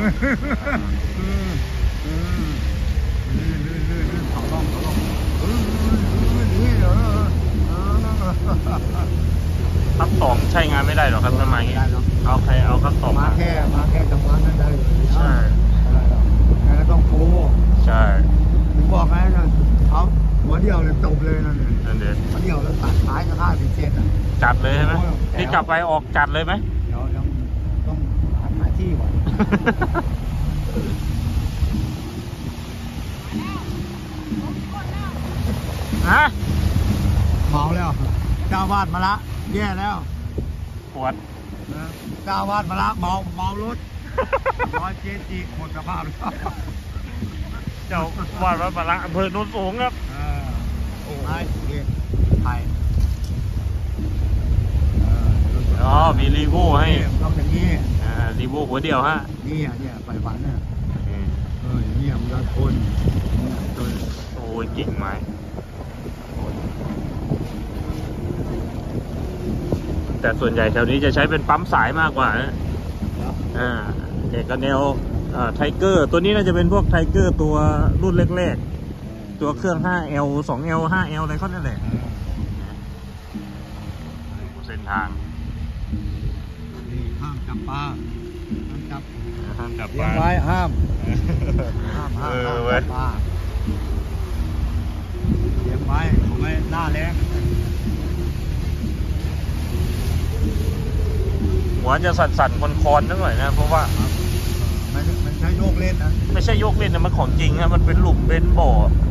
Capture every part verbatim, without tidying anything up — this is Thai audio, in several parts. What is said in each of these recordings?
เขาต้องเขาต้องครับสองใช้งานไม่ได้หรอครับทำไมเอาใครเอาครับสองมาแค่มาแค่จังหวะนั้นได้ใช่แล้วต้องโค้ใช่ผมบอกไงนะเอาหัวเดียวเลยจบเลยนั่นเลยนั่นเด็ดหัวเดียวแล้วตัดท้ายก็ห้าสิบเซนจัดเลยใช่ไหมนี่กลับไปออกจัดเลยไหมเดี๋ยวต้องต้องหาที่ก่อนฮะเมาแล้วเจ้าวาดมาละแย่แล้วปวดเจ้าวาดมาละเมาเมารถร้อยเจจีหมดสภาพเจ้าวาดมาละอำเภอโนนสูงครับโอ้ยไทยอ๋อมีรีโว่ให้ต้องอย่างนี้อ่ารีโว่หัวเดียวฮะนี่อ่ะเนี่ยไปฝันเนี่ยเออเนี่ยมันจะทนโอ้ยกิ่งไม้แต่ส่วนใหญ่แถวนี้จะใช้เป็นปั๊มสายมากกว่านะอ่าเอกแนวไทเกอร์ตัวนี้น่าจะเป็นพวกไทเกอร์ตัวรุ่นแรกๆตัวเครื่อง ห้าแอล สองแอล ห้าแอล อะไรเขาเนี่ยแหละเส้นทางนี่ห้ามจับปลาห้ามจับห้ามจับปลาไว้ห้ามห้ามห้ามจับปลาเลี้ยงไว้ผมไม่หน้าแรงหัวจะสั่นๆคอนๆนิดหน่อยนะเพราะว่ามันมันใช้โยกเล่นนะไม่ใช่โยกเล่นนะมันของจริงนะมันเป็นหลุมเป็นบ่อ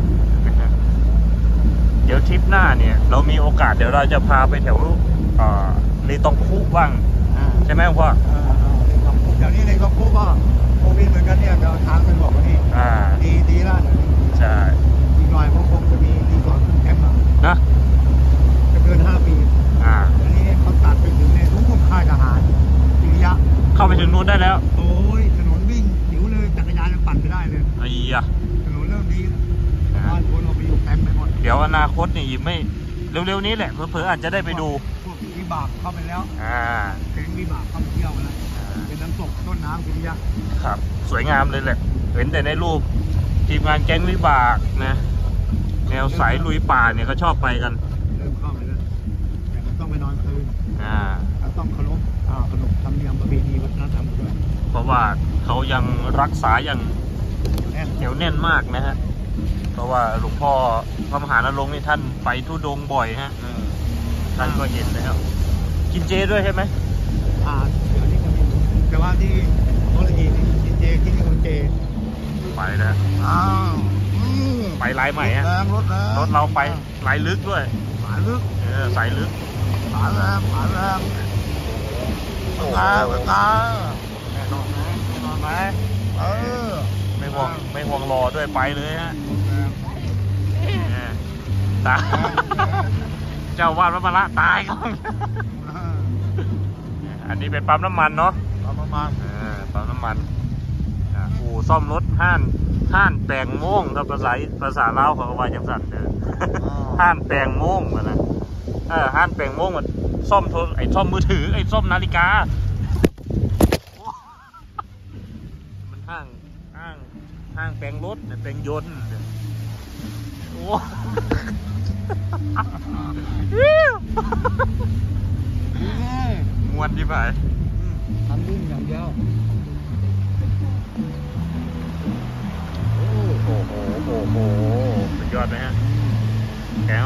เดี๋ยวทริปหน้าเนี่ยเรามีโอกาสเดี๋ยวเราจะพาไปแถวเลตองคุบ้างใช่ไหมพ่อเดี๋ยวนี้เลตองคุก็โควิดเหมือนกันเนี่ยเดี๋ยวทางเป็นบอกว่านี่ดีดีแล้วใช่อีกหน่อยคงคงจะมีรีสอร์ทแคมป์นะจะเกินห้าปีอ่าอันนี้เขาตัดไปถึงในทุกค่ายทหารอิริยะเข้าไปถึงนู้นได้แล้วโอ้ยถนนวิ่งหิวเลยจักรยานยังปั่นไม่ได้เลยไอ้ยะถนนเริ่มดีบ้านคนเราไปอยู่เต็มไปหมดเดี๋ยวอนาคตนี่ไม่เร็วๆนี้แหละเผลอๆอาจจะได้ไปดูพวกวิบากเข้าไปแล้วอ่าถึงวิบากเข้าไปเที่ยวกันแล้วเป็นน้ำตกต้นน้ำอิริยะครับสวยงามเลยแหละเห็นแต่ในรูปทีมงานแก๊งวิบากนะแนวสายลุยป่าเนี่ยก็ชอบไปกันเริ่มเข้าไปแล้วแต่มันต้องไปนอนคืนอ่าต้องเคารพอ่าขนบธรรมเนียมประเพณีวัฒนธรรมด้วยเพราะว่าเขายังรักษาอย่างเหนียวแน่นมากนะฮะเพราะว่าหลวงพ่อพระมหานรงค์นี่ท่านไปทุดงบ่อยฮะท่านก็เห็นแล้วกินเจด้วยใช่ไหมอ่าเดี๋ยวนี้ก็มีแต่ว่าที่โคราชนี่กินเจกินคนเจไปแล้วอ้าวไปลายใหม่ฮะรถรถเราไปลายลึกด้วยสายลึกเออสายลึกสายแรงสายแรงโอ้โหตาแน่นอนไหมแน่นอนไหมเออไม่ห่วงไม่ห่วงรอด้วยไปเลยฮะตายเจ้าวาดพระมาละตายก่อนอันนี้เป็นปั๊มน้ำมันเนาะปั๊มน้ำมันปั๊มน้ำมันอู่ซ่อมรถห้านห้านแปลงโม่งครับภาษาภาษาลาวเขาว่าจังสันเด้อห้านแปลงโม่งนะเออห้านแปลงโม่งมันซ่อมโทรไอ้ซ่อมมือถือไอ้ซ่อมนาฬิกามันห้างห้างห้างแปลงรถแปลงยนต์โอ้มวนที่ไปทำรุ่นอย่างเดียวโอ้โหโอ้โหสุดยอดไหมฮะแก้ว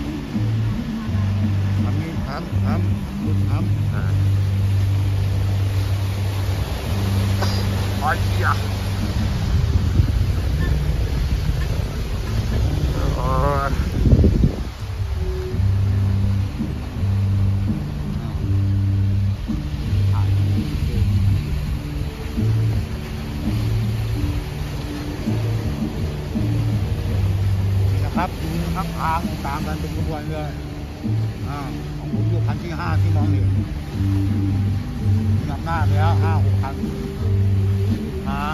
ทำนี่ทำทำรุ่นทำไอ้เหี้ยครับดูนะครับทางตามกันเป็นขบวนเลยอ่าของผมอยู่คันที่ห้าที่มองเห็นนำหน้าแล้วห้าหกคันทาง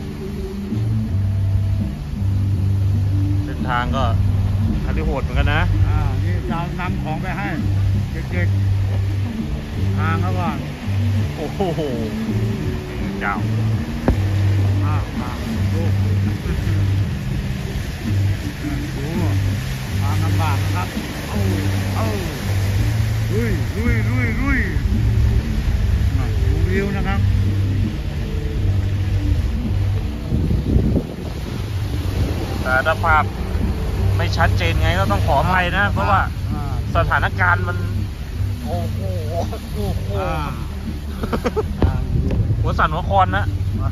เส้นทางก็คันที่โหดเหมือนกันนะอ่านี่จะนำของไปให้เด็กๆทางเขาว่าโอ้โหเจ้าอ่าอ่าดูดูทางลำบากนะครับเอ้าเอ้าลุยลุยลุยลุยดูวิวนะครับแต่ถ้าภาพไม่ชัดเจนไงก็ต้องขออภัยนะเพราะว่าสถานการณ์มันโอ้โหโอ้โหหัวสั่นหัวคอนนะ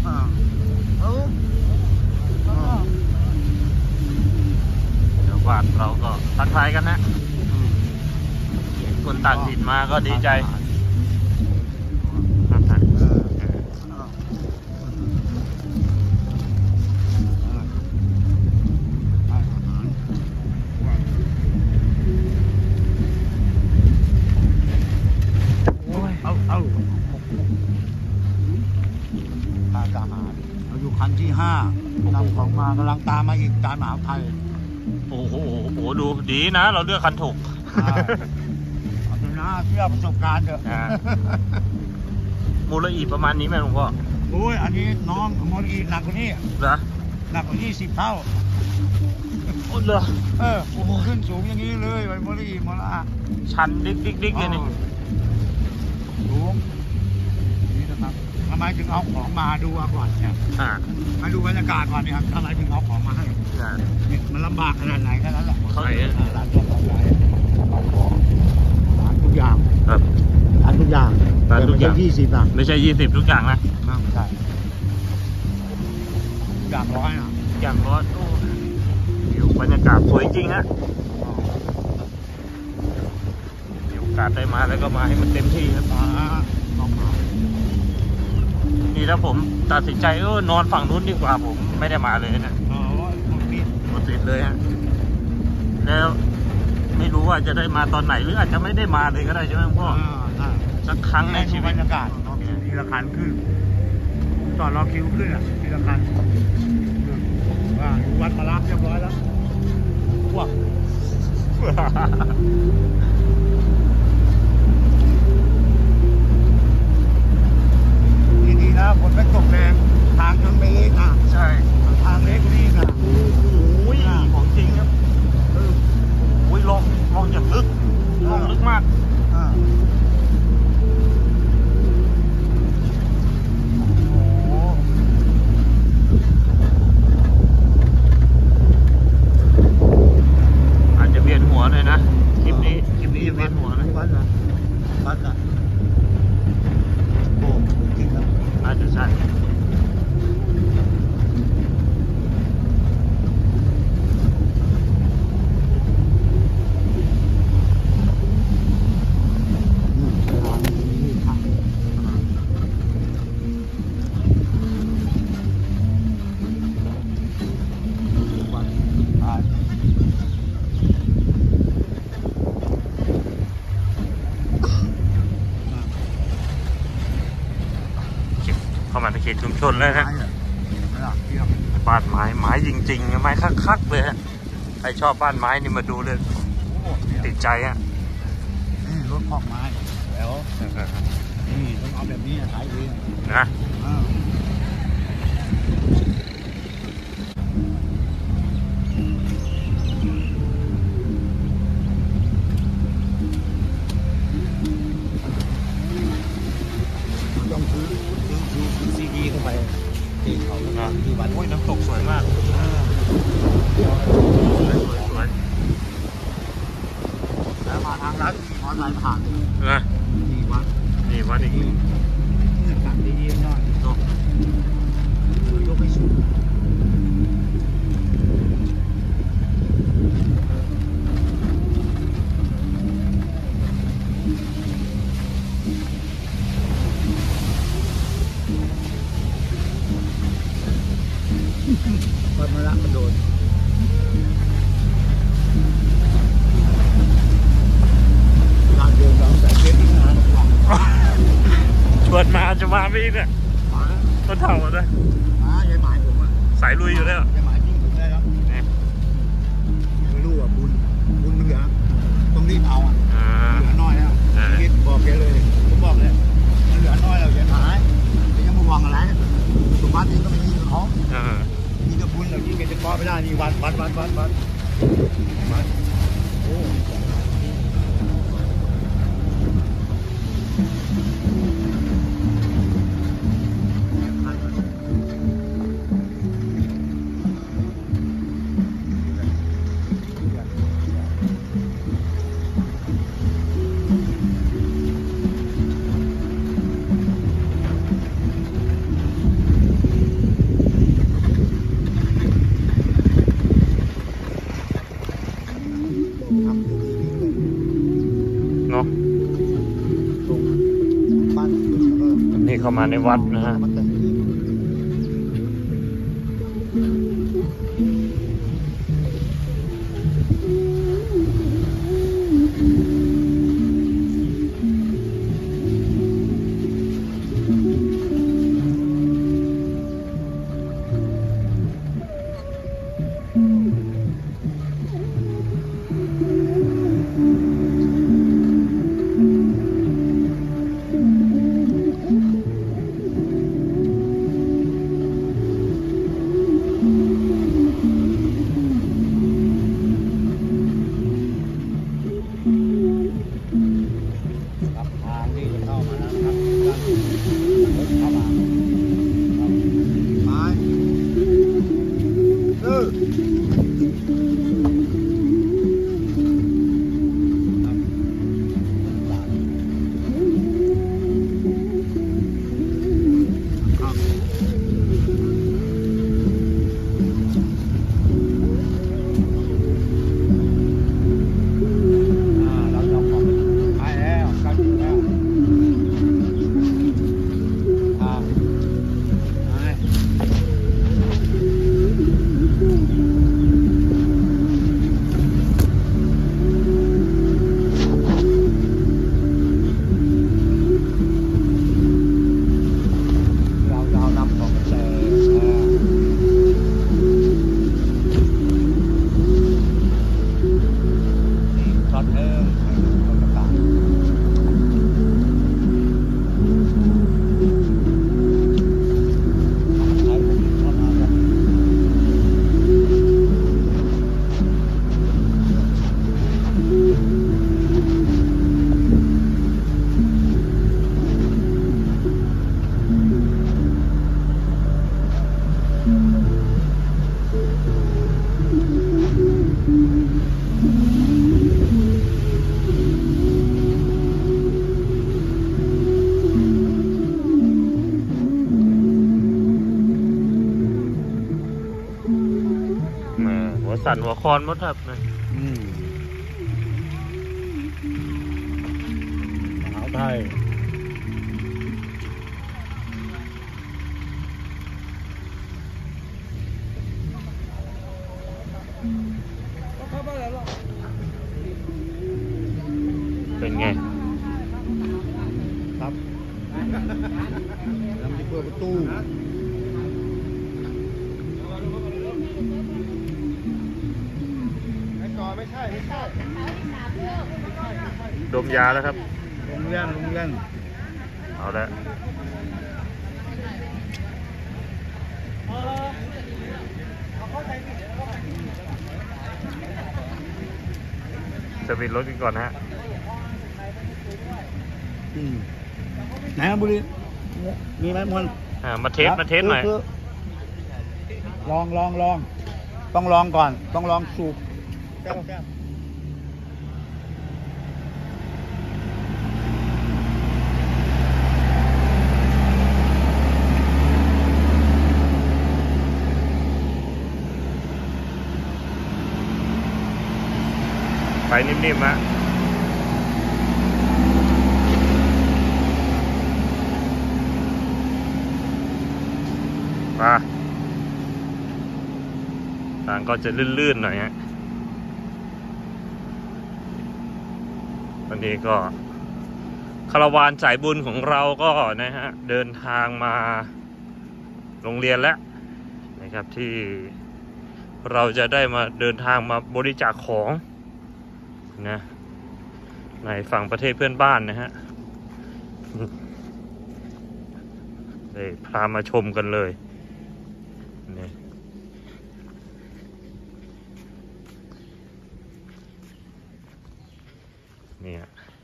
เดี๋ยวว่าเราก็ทักทายกันนะคนต่างถิ่นมาก็ดีใจเอาเอาทางทหารเราอยู่คันที่ห้านำของมากำลังตามมาอีกจานมหาไทยโอ้โหโอ้โหดูดีนะเราเลือกคันถูกเอาดูนะเชื่อประสบการณ์เถอะมูลอีประมาณนี้ไหมหลวงพ่อโอ้ยอันนี้น้องมูลอีหนักกว่านี้เหรอหนักกว่ายี่สิบเท่าโอ้เหรอเออขึ้นสูงอย่างนี้เลยไปมูลอีมูลอาชันดิ๊กดิ๊กดิ๊กเลยนี่สูงนี่นะครับทำไมถึงเอาของมาดูก่อนเนี่ยมาดูบรรยากาศก่อนนี่ครับทำไมถึงเอาของมาให้เนี่ยมันลำบากขนาดไหนแค่นั้นแหละเขาไหนร้านตัวของใหญ่เอาของร้านทุกอย่างครับร้านทุกอย่างร้านทุกอย่างยี่สิบอ่ะไม่ใช่ยี่สิบทุกอย่างนะไม่ใช่อย่างร้อยอ่ะอย่างร้อยอยู่บรรยากาศสวยจริงฮะมีโอกาสได้มาแล้วก็มาให้มันเต็มที่ครับนี่แล้วผมตัดสินใจเออนอนฝั่งนู้นดีกว่าผมไม่ได้มาเลยนะอ๋อหมดติดหมดติดเลยฮะแล้วไม่รู้ว่าจะได้มาตอนไหนหรืออาจจะไม่ได้มาเลยก็ได้ใช่ไหมพ่อสักครั้งในชีวิตบรรยากาศทีละคันขึ้นตอนรอคิวขึ้นอ่ะทีละคันว่าวัดมารับเรียบร้อยแล้วว้าดีๆนะฝนไม่ตกแรงทางยังไม่เล็กอ่ะใช่ทางเล็กนี่นะโอ้ยของจริงครับโอ้ยลงลงอย่างลึกลงลึกมากอาจจะเวียนหัวเลยนะคลิปนี้คลิปนี้จะเวียนหัวนะวัดนะวัดนะโอ้จริงครับอาจจะใช่เข้ามาในเขตชุมชนเลยฮะบ้านไม้ไม้จริงๆไม้คักๆเลยฮะใครชอบบ้านไม้นี่มาดูเลยติดใจฮะนี่รถพอกไม้แล้วนี่ต้องเอาแบบนี้ขายเองนะต้องซื้อซื้อซีดีเข้าไปตีเขาคือบ้านโอ้ยน้ำตกสวยมากสวยแล้วมาทางร้านมอเตอร์ไซค์ผ่านนะนี่วัดนี่วัดอีกนี่ตัดดีๆหน่อยยกไม่สูงวัดมาละกระโดดการเดินเราใส่เกล็ดอีกนานกว่าชวนมาจะมาไม่เนี่ยต้นเท่าเลยอ่ายายหมายผมอ่ะสายลุยอยู่แล้วยายหมายจริงผมได้แล้วไม่รู้อ่ะบุญบุญมันเหลือต้องรีบเอาอ่ะเหลือน้อยแล้วคิดบอกแกเลยผมบอกเลยมันเหลือน้อยแล้วยายหมายจะยังมาวางอะไรสมบัตินี้ก็ไม่ยิงเขานี้เข้ามาในวัดนะฮะสั่นหัวคอนมดครับนะหาวไทยเป็นไงครับแล้วมีเปิดประตูไม่ใช่ไม่ใช่ดมยาแล้วครับลงเล่นลงเล่นเอาละจะปิดรถกันก่อนฮะไหนครับบุรีมีไหมมอนอ่ามาเทสมาเทสหน่อยลองลองลองต้องลองก่อนต้องลองสูบแก้วแก้วไปนิ่มๆฮะมาทางก็จะลื่นๆหน่อยฮะวันนี้ก็คาราวานสายบุญของเราก็นะฮะเดินทางมาโรงเรียนแล้วนะครับที่เราจะได้มาเดินทางมาบริจาคของนะในฝั่งประเทศเพื่อนบ้านนะฮะได้พามาชมกันเลยนี่เนี่ย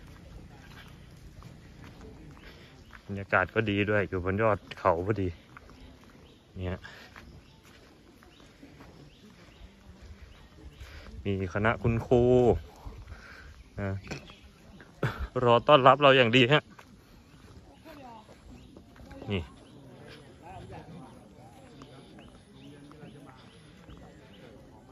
บรรยากาศก็ดีด้วยอยู่บนยอดเขาพอดีเนี่ยมีคณะคุณครูนะรอต้อนรับเราอย่างดีฮะนี่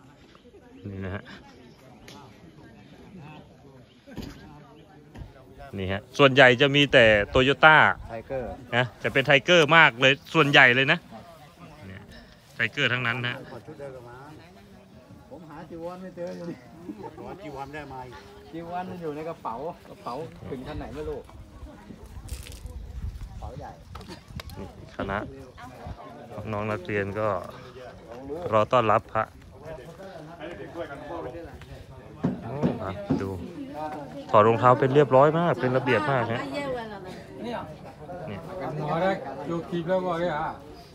นี่นะฮะนี่ฮะส่วนใหญ่จะมีแต่โตโยต้าไทเกอร์นะจะเป็นไทเกอร์มากเลยส่วนใหญ่เลยนะเนี่ยไทเกอร์ทั้งนั้นนะผมหาจีวรไม่เจออยู่นี่จีวรได้มาจีวรมันอยู่ในกระเป๋ากระเป๋าถึงขั้นไหนไม่รู้กระเป๋าใหญ่คณะน้องนักเรียนก็รอต้อนรับพระโอ้อ่ะดูถอดรองเท้าเป็นเรียบร้อยมากเป็นระเบียบมากฮะนี่ nói đấy, dù kịp đâu rồi à?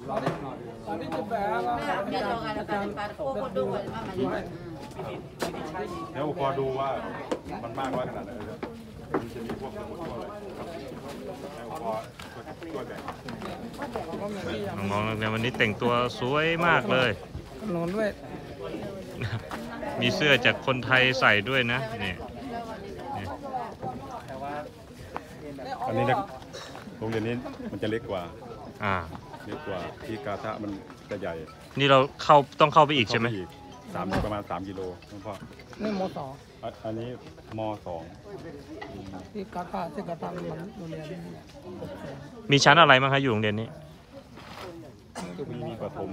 เดี๋ยวพอดูว่ามันมากน้อยขนาดไหนมันจะมีพวกสมุดพวกอะไรแล้วพอช่วยแบ่งน้องๆนักเรียนวันนี้แต่งตัวสวยมากเลย Nón vậy. มีเสื้อจากคนไทยใส่ด้วยนะนี่นี่อันนี้นะโรงเรียนนี้มันจะเล็กกว่าอ่าเล็กกว่าที่กาทะมันจะใหญ่นี่เราเข้าต้องเข้าไปอีกใช่ไหมเข้าปอีกสามประมาณสามกิโลคุณพ่อ Nên mô tỏ. อ่ะอันนี้มสอง Thì cả cả thì cả ta mình mình liền. มีชั้นอะไรบ้างคะอยู่โรงเรียนนี้มีมีประถม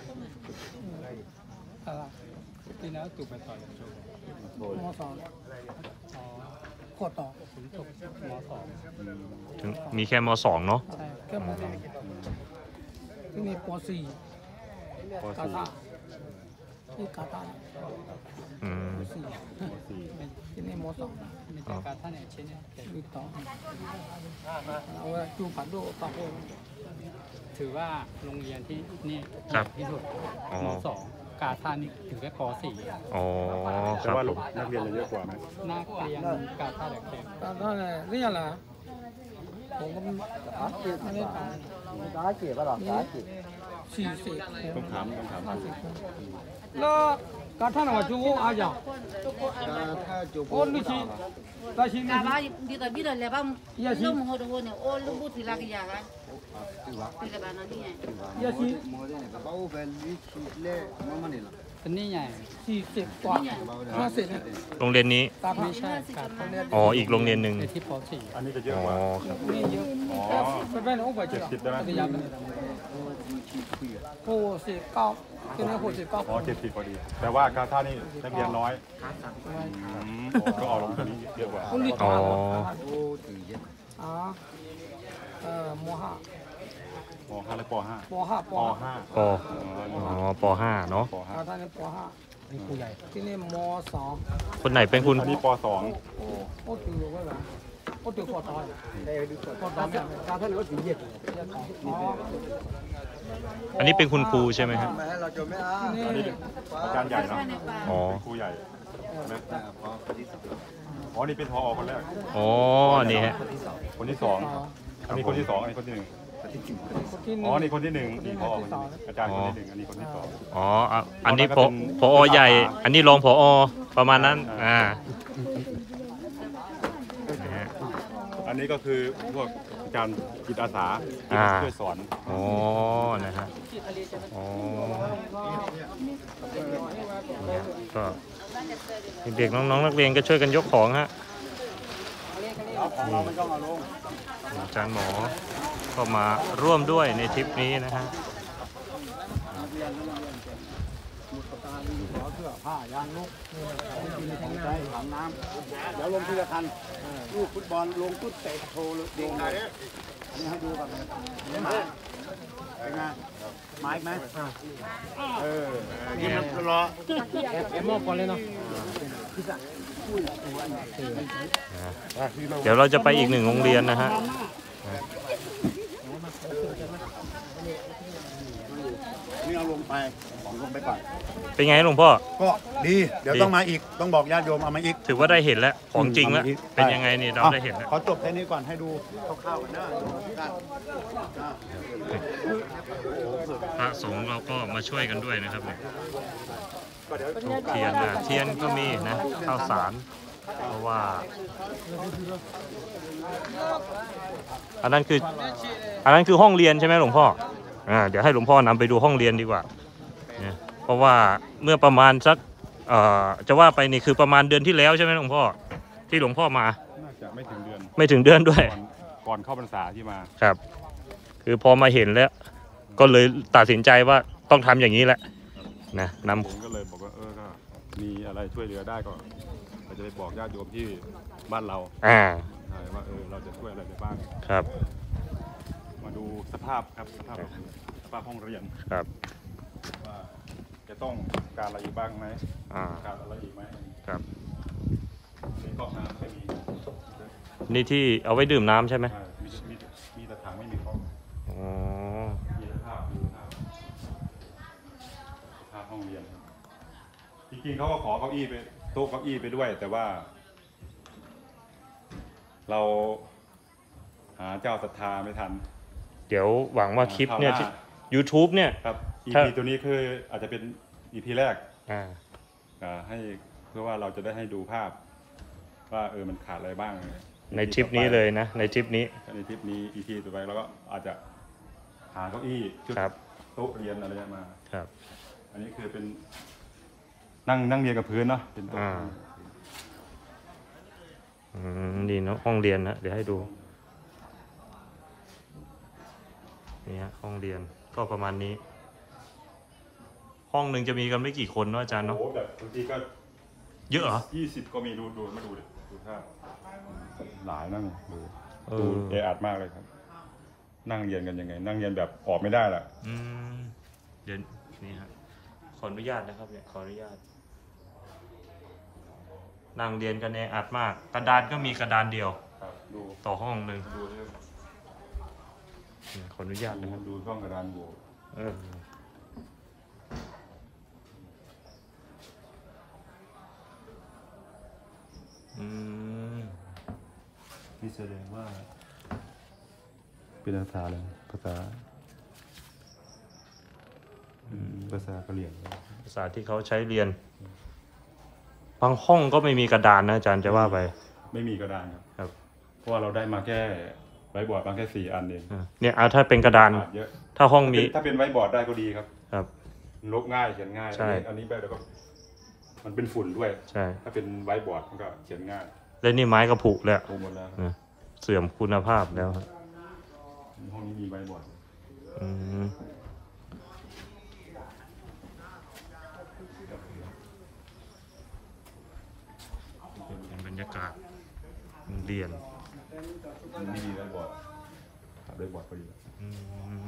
À. Thì nó tụtไปต่อมสองขวดต่อจบมสองถึงมีแค่มสองเนาะใช่แค่มสองที่นี่ปสี่ปกาสี่ตาที่กาตาอืมปสี่ปสี่ที่นี่มสองอ๋อกาตาเนี่ยเช่นมีต่อเอาไว้จูปัดโดต่อโอนถือว่าโรงเรียนที่นี่ครับที่สุดอ๋อมสองกาท่านี่ถึงแค่ปสี่อ๋อคแต่รับว่าผมนักเรียนจะเยอะกว่าไหมนักเรียนกาท่าแหลกแข็งกาตาเนี่ยนี่อะไรผมก็ไม่ได้ทตาเกียบป่ะหรอตาเกียบำสี่สิบต้องถามต้องถามห้าสิบแล้วกาท่าเนี่ยจูโออาจ่าถ้าจูบโอนนี่ชีตาชีนี่ Cả ba đi tới biết rồi là băm lúc một hồi đồ này ô lúc bút thì là cái gì cái thì là bạn nó đi này ยาชีโมเดลกระเป๋าเป็นวิชิเล่มันมันนี่หรอเป็นนี่ใหญ่สี่สิบกว่าห้าสิบเนี่ยโรงเรียนนี้ตาพาไม่ใช่กาท่าอ๋ออีกโรงเรียนหนึ่งในที่ปสี่อันนี้จะเยอะอ๋อกว่าครับนี่เยอะอ๋อไปเป็นโอ้ไปจีเจ็ดละสิบได้ไหมปฏิญาณเป็นหกสิบเก้าที่นี่หกสิบเก้าอ๋อเจ็ดสิบพอดี แต่ว่ากาท่านี่นักเรียนน้อยอืมก็เอาลงตรงนี้เยอะกว่าคนที่อ๋ตาอโอ้ตีเย็นอ๋อเอ่อมห้ามห้าและปห้าปห้าปปห้าห้าปอ๋อปห้าเนาะปห้าอาท่านนี้ปห้านี่ครูใหญ่ที่นี่มสองคนไหนเป็นคุณอันนี้ปสองโอ้โอ้ตื่นไว้แบบโอ้ตื่นขอตายขอตายแบบตาท่านนี่ก็ตีเย็นอ๋ออันนี้เป็นคุณครูใช่ไหมฮะไม่ให้เราจบไม่เอานี่อันนี้อาจารย์ใหญ่เนาะอ๋อครูใหญ่นะอ๋อนี่เป็นพอคนแรกอ๋อนี่ฮะคนที่สองอันนี้คนที่สองอันนี้คนที่หนึ่งที่อ๋อนี่คนที่หนึ่งนี่พอคนที่หนึ่งอาจารย์คนที่หนึ่งอันนี้คนที่สองอ๋ออ่ะอันนี้พอพอใหญ่ อันนี้รองพอประมาณนั้นอ่านี่ฮะอันนี้ก็คือพวกอาจารย์จิตอาสาที่อ่าช่วยสอนอ๋อนะฮะอ๋อเนี่ยก็เด็กๆน้องๆนักเรียนก็ช่วยกันยกของฮะของเรามันต้องเอาลงอาจารย์หมอก็มาร่วมด้วยในทริปนี้นะฮะเสื้อผ้ายางนกของใช้ถังน้ำเดี๋ยวลงทีละคันลูกฟุตบอลลงตุ๊ดเตะโชว์เลยโยงเลยอันนี้ให้ดูก่อนนี่มาเป็นไงมาอีกไหมเออนี่มันรอเอ็มมอบก่อนเลยเนาะเดี๋ยวเราจะไปอีกหนึ่งโรงเรียนนะฮะนี่เอาลงไปของลงไปก่อนเป็นไงหลวงพ่อก็ดีเดี๋ยวต้องมาอีกต้องบอกญาติโยมเอามาอีกถือว่าได้เห็นแล้วของจริงแล้วอืมเป็นยังไงนี่เราได้เห็นแล้วขอจบแค่นี้ก่อนให้ดูคร่าวๆกันนะพระสงฆ์เราก็มาช่วยกันด้วยนะครับถูกเทียนนะเทียนก็มีนะข้าวสารเพราะว่า อันนั้นคืออันนั้นคือห้องเรียนใช่ไหมหลวงพ่ออ่าเดี๋ยวให้หลวงพ่อนำไปดูห้องเรียนดีกว่าเนี่ยเพราะว่าเมื่อประมาณสักเอ่อจะว่าไปนี่คือประมาณเดือนที่แล้วใช่ไหมหลวงพ่อที่หลวงพ่อมาน่าจะไม่ถึงเดือนไม่ถึงเดือนด้วยก่อนก่อนเข้าพรรษาที่มาครับ คือพอมาเห็นแล้ว ก็เลยตัดสินใจว่าต้องทำอย่างนี้แหละนะนำผมก็เลยบอกว่าเออก็มีอะไรช่วยเหลือได้ก็เราจะไปบอกญาติโยมที่บ้านเราอ่าใช่ว่าเออเราจะช่วยอะไรได้บ้างครับมาดูสภาพครับสภาพสภาพห้องเรียนครับว่าจะต้องการอะไรอีกบ้างไหมอ่าการอะไรอีกไหมครับในก๊อกน้ำไม่มีนี่ที่เอาไว้ดื่มน้ำใช่ไหมใช่มีมีมีแต่ถังไม่มีก๊อกอ๋อมีสภาพดูสภาพสภาพห้องเรียนครับจริงๆเขาก็ขอเก้าอี้ไปโต๊ะเก้าอี้ไปด้วย แต่ว่า เราหาเจ้าศรัทธาไม่ทันเดี๋ยวหวังว่าคลิปเนี่ยคราวหน้าที่ YouTube เนี่ยครับ อีถ้าพี ตัวนี้คืออาจจะเป็น อี พี แรกอ่าอ่าให้เพื่อว่าเราจะได้ให้ดูภาพ ว่าเออมันขาดอะไรบ้างในทริปนี้เลยนะ ในทริปนี้ในทริปนี้ อี พี ต่อไปเราก็อาจจะหาเก้าอี้ชุดครับโต๊ะเรียนอะไรมาครับอันนี้คือเป็นนั่งนั่งเรียนกับพื้นเนาะเป็นโต๊ะอ่า อืมดีเนาะห้องเรียนนะเดี๋ยวให้ดูนี่ฮะห้องเรียนก็ประมาณนี้ ห้องหนึ่งจะมีกันไม่กี่คนเนาะอาจารย์โอ้เนาะโหแบบบางทีก็เยอะเหรอยี่สิบก็มีดูดูมาดูดิดูภาพหลายนั่งดูเออดูแออัดมากเลยครับ นั่งเรียนกันยังไง นั่งเรียนแบบออกไม่ได้ล่ะอืมเดี๋ยวนี่ฮะขออนุญาตนะครับเนี่ยขออนุญาตนั่งเรียนกันแออัดมาก กระดานก็มีกระดานเดียวครับดูต่อห้องหนึ่งดูเรื่องเนี่ยขออนุญาตดูนะครับดูช่องกระดานโบเอออืมนี่แสดงว่า เป็นภาษาอะไรภาษาอืมภาษากะเหรี่ยงภาษาที่เขาใช้เรียน บางห้องก็ไม่มีกระดานนะอาจารย์จะว่าไปไม่มีกระดานครับครับเพราะว่าเราได้มาแค่ไว้บอร์ดมาแค่สี่อันเองอ่ะเนี่ยเอาถ้าเป็นกระดานขาดเยอะถ้าห้องมีถ้าเป็นไว้บอร์ดได้ก็ดีครับครับลบง่ายเขียนง่ายใช่อันนี้แบบเดี๋ยวก็มันเป็นฝุ่นด้วยใช่ถ้าเป็นไว้บอร์ดมันก็เขียนง่ายและนี่ไม้กระผุแล้วโอ้หมดแล้วครับนะเสื่อมคุณภาพแล้วครับห้องนี้มีไว้บอร์ดอืมเป็นบรรยากาศโรงเรียนมันไม่มีไว้บอร์ดตัดไว้บอร์ดพอดีอืม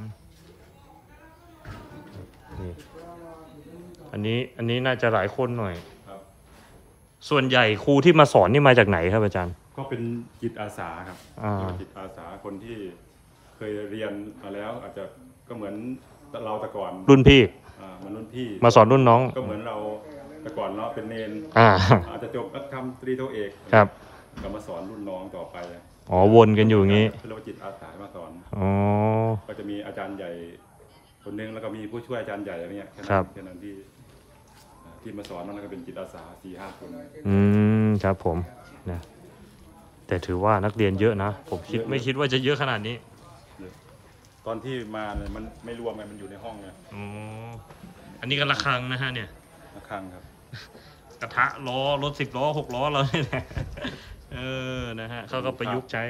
นี่อันนี้อันนี้น่าจะหลายคนหน่อยครับส่วนใหญ่ครูที่มาสอนนี่มาจากไหนครับอาจารย์ก็เป็นจิตอาสาครับอ่าจิตอาสาคนที่เคยเรียนมาแล้ว อาจจะก็เหมือนเราแต่ก่อนรุ่นพี่อ่ามันรุ่นพี่มาสอนรุ่นน้องก็เหมือนเราแต่ก่อนเนาะเป็นเนนอ่าอาจจะจบนักธรรมตรีโทเอกครับก็มาสอนรุ่นน้องต่อไปอ๋อวนกันอยู่อย่างนี้คือเราจิตอาสามาสอนอ๋อก็จะมีอาจารย์ใหญ่คนหนึงแล้วก็มีผู้ช่วยอาจารย์ใหญ่อะไรเงี้ยแค่ครันั้บนแค่นั้นที่อ่าที่มาสอนมันก็เป็นจิตอาสาสี่ห้าคนอืมครับผมนะแต่ถือว่านักเรียนเยอะนะ ผมคิดไม่คิดว่าจะเยอะขนาดนี้ตอนที่มาเนี่ยมันไม่รวมไงมันอยู่ในห้องไงอ๋ออันนี้ก็ระฆังนะฮะเนี่ยระฆังครับกระทะล้อรถสิบล้อหกล้อเราเนี่ยแหละเออนะฮะเขาก็ประยุกต์ใช้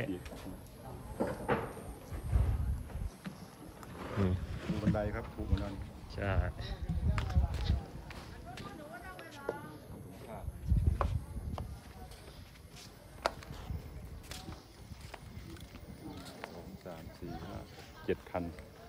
นี่ดูบันไดครับปูบันไดใช่สองสามสี่ห้าเจ็ดคัน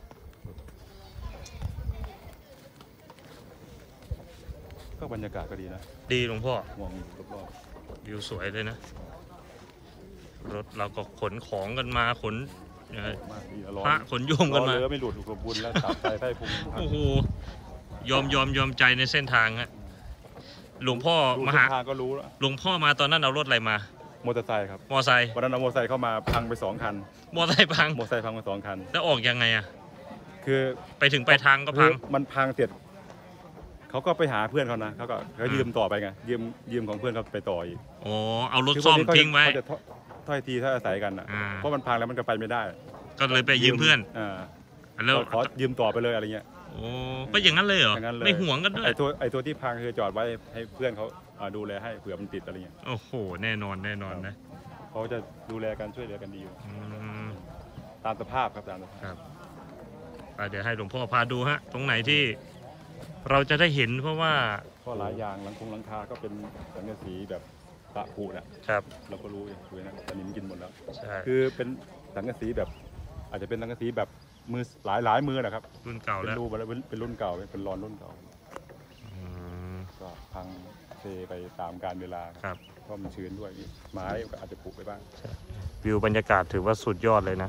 ก็บรรยากาศก็ดีนะดีหลวงพ่อมองรอบวิวสวยเลยนะ รถเราก็ขนของกันมาขนเอ่อๆมากดีร้อพระนขนโยมกันมาเรือไม่หลุดขบุญแล้วตับใจไส้พุงโอ้โหยอมยอมยอมใจในเส้นทางฮะหลวงพ่อดูมาเส้หานทางก็รู้แล้วหลวงพ่อมาตอนนั้นเอารถอะไรมามอเตอร์ไซค์ครับมอไซค์วันนั้นเอามอเตอร์ไซค์เข้ามาพังไปสองคันมอไซค์พังมอเตอร์ไซค์พังไปสองคันแล้วออกยังไงอะคือไปถึงปลายทางก็พังคือมันพังเสร็จเขาก็ไปหาเพื่อนเขานะเขาก็เขายืมต่อไปไงยืมยืมของเพื่อนเขาไปต่ออีกอ๋อเอารถคือซ่อมพวกนี้ทิ้งไว้เขาจะถ้อยทีถ้อยอาศัยกันอ่ะอ่าเพราะมันพังแล้วมันก็ไปไม่ได้ก็เลยไปยืมเพื่อนอ่าแล้วก็ขอยืมต่อไปเลยอะไรเงี้ยโอ้ก็อย่างนั้นเลยเหรออย่างนั้นเลยไม่ห่วงกันด้วยไอ้ตัวไอ้ตัวที่พังคือจอดไว้ให้เพื่อนเขาอ่าดูแลให้เผื่อมันติดอะไรเงี้ยโอ้โหแน่นอนแน่นอนนะเพเขาจะดูแลกันช่วยเหลือกันดีอยู่อืมตามสภาพครับตามสภาพครับอ่ะเดี๋ยวให้หลวงพ่อพาดูฮะตรงไหนที่เราจะได้เห็นเพราะว่าก็หลายอย่างหลังคงหลังคาก็เป็นสังกะสีแบบตะผุน่ะครับเราก็รู้อยู่ดูนะตอนนี้มันกินหมดแล้วใช่คือเป็นสังกะสีแบบ อาจจะเป็นสังกะสีแบบมือหลายหลายมือนะครับรุ่นเก่าเป็นแล้วรูปแล้วเป็นรุ่นเก่าเป็นรอนรุ่นเก่าอืมก็พังเซไปตามกาลเวลาครับเพราะมันชื้นด้วยไม้ก็อาจจะผุไปบ้างวิวบรรยากาศถือว่าสุดยอดเลยนะ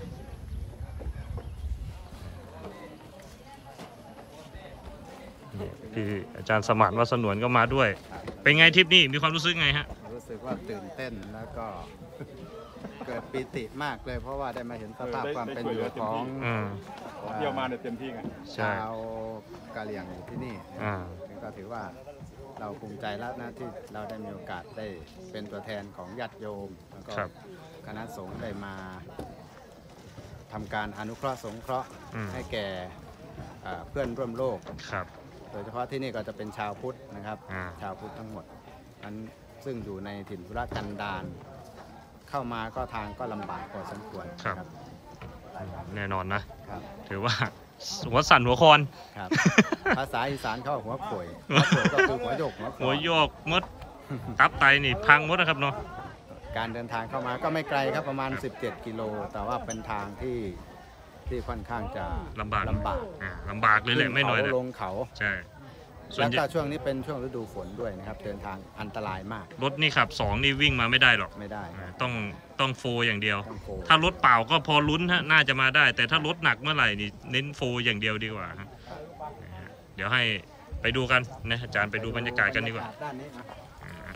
นี่พี่อาจารย์สมานวัดสนวนก็มาด้วย เป็นไงทริปนี้มีความรู้สึกไงฮะรู้สึกว่าตื่นเต้นแล้วก็ เกิดปิติมากเลย เพราะว่าได้มาเห็นสภาพความเป็นอยู่ของอืมเที่ยวมาเนี่ยเต็มที่ไงใช่ชาวกะเหรี่ยงอยู่ที่นี่อ่าก็ถือว่าเราภูมิใจแล้วนะที่เราได้มีโอกาสได้เป็นตัวแทนของญาติโยมแล้วก็ครับคณะสงฆ์ได้มาทำการอนุเคราะห์สงเคราะห์อืมให้แก่อ่าเพื่อนร่วมโลกครับโดยเฉพาะที่นี่ก็จะเป็นชาวพุทธนะครับอ่าชาวพุทธทั้งหมดนั้นซึ่งอยู่ในถิ่นธุรกันดารเข้ามาก็ทางก็ลำบากพอสมควรครับครับแน่นอนนะครับถือว่าหัวสั่นหัวคอนครับ ภาษาอีสานเขาหัวโขยหัวโขยก็คือหัวโยกหัวโขหัวย โยกมดตับไตนี่พังหมดนะครับเนาะการเดินทางเข้ามาก็ไม่ไกลครับประมาณ สิบเจ็ด กิโล แต่ว่าเป็นทางที่ที่ค่อนข้างจะลำบากลำบากอ่าลำบากเลยแหละไม่น้อยขึ้นะเขาลงเขาใช่ส่วนแล้วใหก็ญ่ช่วงนี้เป็นช่วงฤดูฝนด้วยนะครับ เดินทางอันตรายมากรถนี่ขับสองนี่วิ่งมาไม่ได้หรอกไม่ได้คอ่ารับต้องต้องโฟร์อย่างเดียวต้องโคถ้ารถเปล่าก็พอลุ้นฮะน่าจะมาได้ แต่ถ้ารถหนักเมื่อไหร่นี่เน้นโฟร์อย่างเดียวดีกว่าฮะนะฮะเดี๋ยวให้ไปดูกันนะอาจารย์ไปดูบรรยากาศกันดีกว่าด้านนี้นะอ่า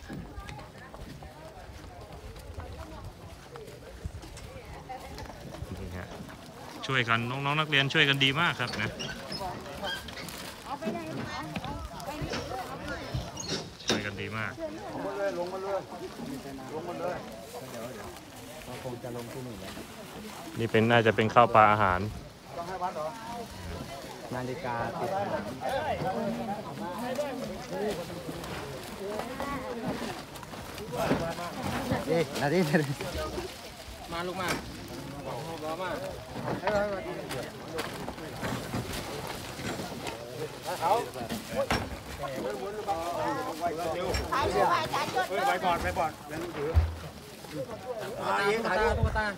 นี่ฮะช่วยกันน้องๆนักเรียนช่วยกันดีมากครับนะช่วยกันดีมากเราคงจะลงที่นี่แหละนี่เป็นน่าจะเป็นข้าวปลาอาหารนาฬิกาติดถนนนี่นาทีนาทีมาลูกมาบอมาไปก่อนไปก่อนแล้วถืออ่ายิงถ่ายรูปตุ๊กตา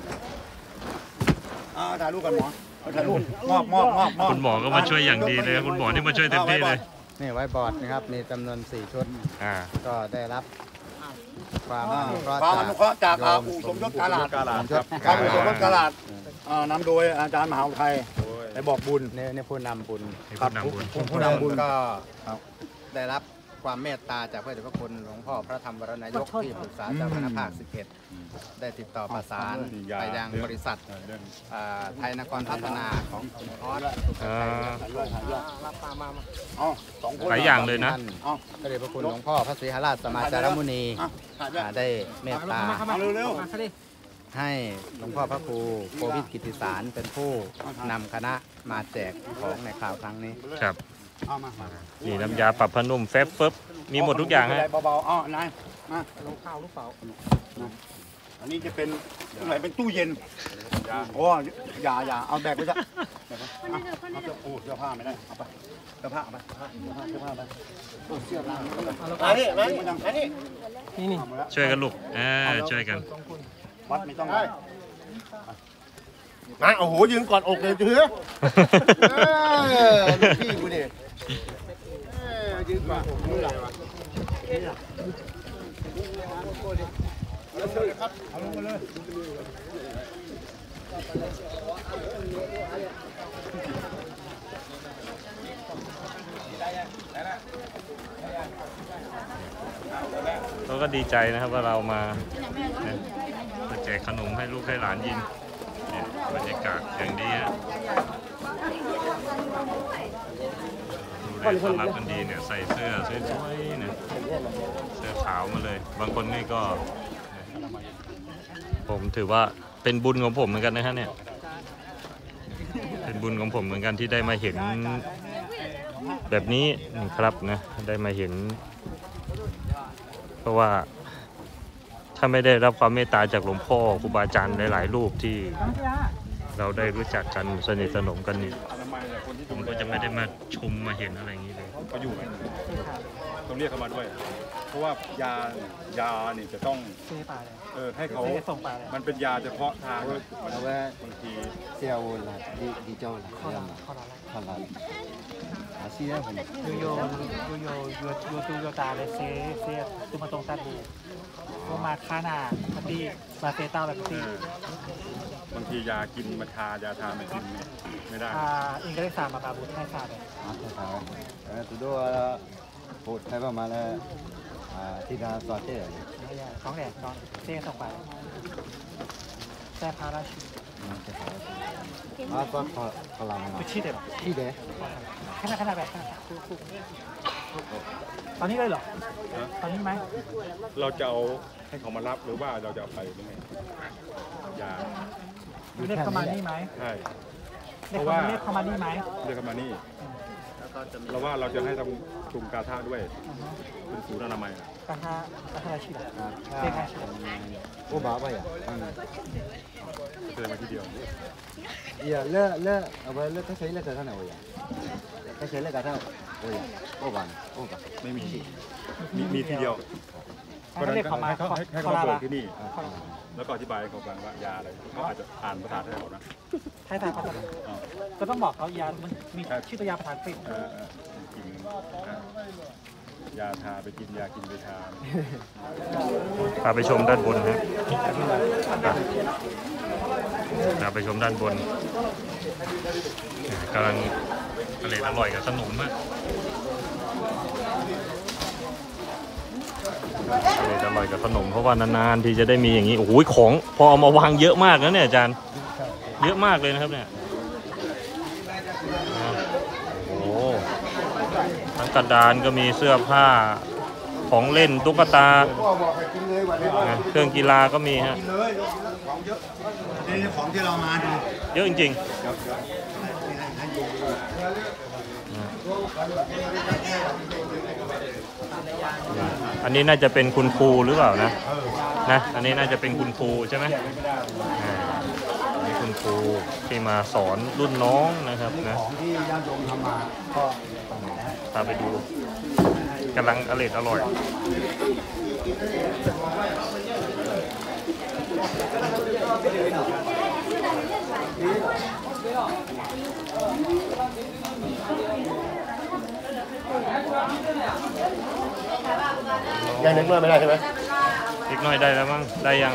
อ่าถ่ายรูปกันหมอถ่ายรูปมอบมอบมอบมอบคุณหมอก็มาช่วยอย่างดีเลยคุณหมอนี่มาช่วยเต็มที่เลยนี่ไว้บอร์ดนะครับ มีจำนวนสี่ชุดอ่าก็ได้รับความอ่าอนุเคราะห์ความอนุเคราะห์จากโยอาอู่สมยศกาลาดกาลาดสมยศความกาอู่สมยลาศดกาลาดอ่านำโดยอาจารย์มหาวิทยาลัยไปบอกบุญเนี่ยเนี่ยผู้นำบุญให้คุณนำบุญผู้นำบุญก็ได้รับความเมตตาจากพระเดชพระคุณหลวงพ่อพระธรรมวรนายกที่ปรึกษาเจ้าคณะภาคสิบเอ็ดได้ติดต่อประสานไปยังบริษัทเรื่องอ่าไทยนครพัฒนาของคุณออสอ่ารับมามามาอ๋อสองคนหลายอย่างเลยนะท่านเอ๋อพระเดชพระคุณหลวงพ่อพระศรีหราชสมาจารมุนีอ่ะถ่ายด้วยอ่าได้เมตตาเอาเร็วมาสิให้หลวงพ่อพระครูโควิดกิติสารเป็นผู้นำคณะมาแจกของในคราวครั้งนี้ครับๆเอามานี่น้ำยาปรับผ้านุ่มเฟบเฟิบมีหมดทุกอย่างฮะเบาๆอ๋อนายมาลงข้าวลูกเปล่าอันนี้จะเป็นอะไรเป็นตู้เย็นโอ้อย่าอย่าเอาแบกไปซะแบกไปเอาเอาเสื้อโอ้เสื้อผ้าไม่ได้เอาไปเสื้อผ้าเอาไปเสื้อผ้าไปเสื้อผ้าไปโอ้เสื้อผ้ามาดิมาดิมาดินี่นี่ช่วยกันลูกอ่าช่วยกันวัดไม่ต้องได้มาโอ้โหยืนกอดอกเลยเถือเออลูกพี่กูดิเออยืนกอดอกมือไหลวะเอาลงเลยครับเอาลงมาเลยเขาก็ดีใจนะครับว่าเรามาเนี่ยมาแจกขนมให้ลูกให้หลานยินเนี่ยบรรยากาศอย่างดีฮะดูแลต้อนรับกันดีเนี่ยใส่เสื้อสวยๆเนี่ยเสื้อขาวมาเลย บางคนนี่ก็ผมถือว่าเป็นบุญของผมเหมือนกันนะฮะเนี่ยเป็นบุญของผมเหมือนกันที่ได้มาเห็นแบบนี้นะครับนะได้มาเห็น เพราะว่าทถ้าไม่ได้รับความเมตตาจากหลวงพ่อครูบาอาจารย์หลายๆรูปที่เราได้รู้จักกันสนิทสนมกันนี่ผมก็จะไม่ได้มาชมมาเห็นอะไรอย่างนี้เลยเขาอยู่ไหมต้องเรียกเขามาด้วย เพราะว่ายายานี่จะต้องเออให้เขามันเป็นยาเฉพาะทางมันบางทีเซียวละดีดีเจ้าละข้าวละข้าวละอาเซียผมยูโยยูโยยูยูตูโยตาเลยเซเซตุมาตรงตัดดีพวกมาค่าหน้าปฏิมาเซต้าแบบปฏิบางทียากินมาทายาทาไม่กินไม่ได้อ่าอิงก็ได้สามมาครับบุตรให้สามเลยอ๋อใช่ครับเออตัวด้วยโหดใครประมาณแล้วอ่าที่นาสอดเจ้ไม่ใช่ท้องแดดท้องเจ้ส่งไปแซ่พาราชิมาฟักพลังงานคือชีเด็ดชีเด็ดขนาดขนาดแบบตอนนี้เลยเหรอตอนนี้ไหมเราจะเอาให้เขามารับหรือว่าเราจะเอาไปหรือไงยาเรียกเข้ามานี่ไหมใช่เพราะว่าเรียกเข้ามานี่ไหมเรียกเข้ามานี่เราว่าเราจะให้ทำกลุ่มกาท่าด้วยเป็นศูนย์อนามัยกาท่ากาท่าชีดเรียกชีดโอ้บ้าไปอ่ะเจอมาทีเดียวเยอะเลิกเลิกเอาไปเลิกก็ใช้เลิกกาท่าไหนวะก็ใช้เลิกกาท่าโอ้ยโอ้บ้านโอ้บ้านไม่มีมีมีทีเดียวเพราะฉะนั้นให้เขาให้เขามาเปิดที่นี่แล้วก็อธิบายให้เขาฟังว่ายาอะไรเขาอาจจะอ่านภาษาไทยออกนะไทยภาษาก็ต้องบอกเขายามันมีชื่อตัวยาภาษาอังกฤษกินยาทาไปกินยากินไปทาพาไปชมด้านบนนะพาไปชมด้านบนกำลังอร่อยอร่อยกับขนมมากอร่อยอร่อยกับขนมเพราะว่านานๆที่จะได้มีอย่างนี้โอ้โหของพอเอามาวางเยอะมากนะเนี่ยอาจารย์เยอะมากเลยนะครับเนี่ยโอ้โหทั้งกระดานก็มีเสื้อผ้าของเล่นตุ๊กตาเครื่องกีฬาก็มีฮะของเยอะนี่ของที่เรามาดูเยอะจริงๆอันนี้น่าจะเป็นคุณครูหรือเปล่านะนะอันนี้น่าจะเป็นคุณครูใช่ไหมอันนี้คุณครูที่มาสอนรุ่นน้องนะครับนะของที่ญาติโยมทำมาก็พาไปดูกำลังอร่อยอร่อยยังนึกไม่ได้ใช่ไหมอีกหน่อยได้แล้วมั้งได้ยัง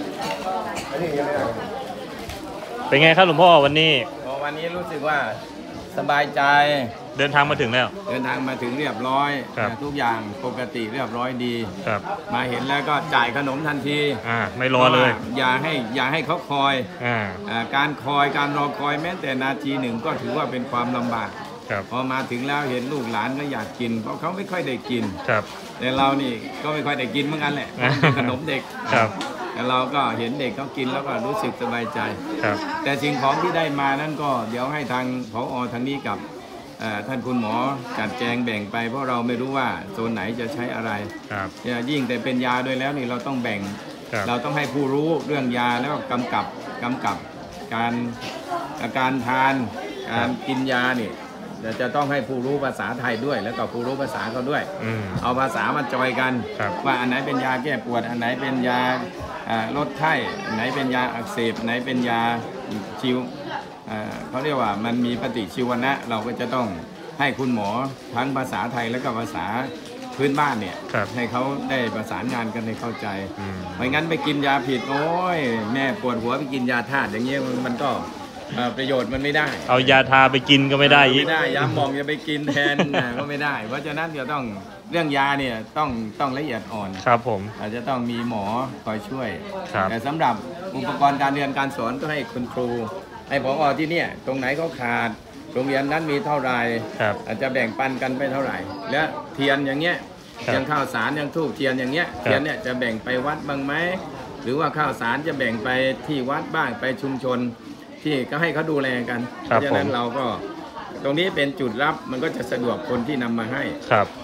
เป็นไงครับหลวงพ่อวันนี้วันนี้รู้สึกว่าสบายใจเดินทางมาถึงแล้วเดินทางมาถึงเรียบร้อยทุกอย่างปกติเรียบร้อยดีมาเห็นแล้วก็จ่ายขนมทันทีอ่าไม่รอเลยอย่าให้อย่าให้เขาคอยอ่าการคอยการรอคอยแม้แต่นาทีหนึ่งก็ถือว่าเป็นความลำบากพอมาถึงแล้วเห็นลูกหลานก็อยากกินเพราะเขาไม่ค่อยได้กินแต่เรานี่ก็ไม่ค่อยได้กินเหมือนกันแหละเป็นขนมเด็กแต่เราก็เห็นเด็กเขากินแล้วก็รู้สึกสบายใจแต่สิ่งของที่ได้มานั้นก็เดี๋ยวให้ทางผอ.ทางนี้กับท่านคุณหมอจัดแจงแบ่งไปเพราะเราไม่รู้ว่าโซนไหนจะใช้อะไรยิ่งแต่เป็นยาด้วยแล้วนี่เราต้องแบ่งเราต้องให้ผู้รู้เรื่องยาแล้วกำกับกำกับการการทานการกินยานี่จะต้องให้ผู้รู้ภาษาไทยด้วยแล้วก็ผู้รู้ภาษาเขาด้วยเอาภาษามาจอยกันว่าอันไหนเป็นยาแก้ปวดอันไหนเป็นยาลดไข้อันไหนเป็นยาอักเสบอันไหนเป็นยาชิวเขาเรียกว่ามันมีปฏิชีวนะเราก็จะต้องให้คุณหมอทั้งภาษาไทยและก็ภาษาพื้นบ้านเนี่ยให้เขาได้ประสานงานกันให้เข้าใจไม่งั้นไปกินยาผิดโอ้ยแม่ปวดหัวไปกินยาธาตุอย่างเงี้ยมันก็ประโยชน์มันไม่ได้เอายาทาไปกินก็ไม่ได้ไม่ได้ยาหมองจะไปกินแทนก็ไม่ได้เพราะฉะนั้นเดี๋ยวต้องเรื่องยาเนี่ยต้องต้องละเอียดอ่อนครับผมอาจจะต้องมีหมอคอยช่วยแต่สำหรับอุปกรณ์การเรียนการสอนก็ให้คุณครูให้ผอ.ที่เนี่ยตรงไหนเขาขาดโรงเรียนนั้นมีเท่าไหร่อาจจะแบ่งปันกันไปเท่าไหร่และเทียนอย่างเงี้ยยังข้าวสารยังทูบเทียนอย่างเงี้ยเทียนเนี่ยจะแบ่งไปวัดบ้างไหมหรือว่าข้าวสารจะแบ่งไปที่วัดบ้างไปชุมชนที่ก็ให้เขาดูแลกันเพราะฉะนั้นเราก็ตรงนี้เป็นจุดรับมันก็จะสะดวกคนที่นำมาให้ครับ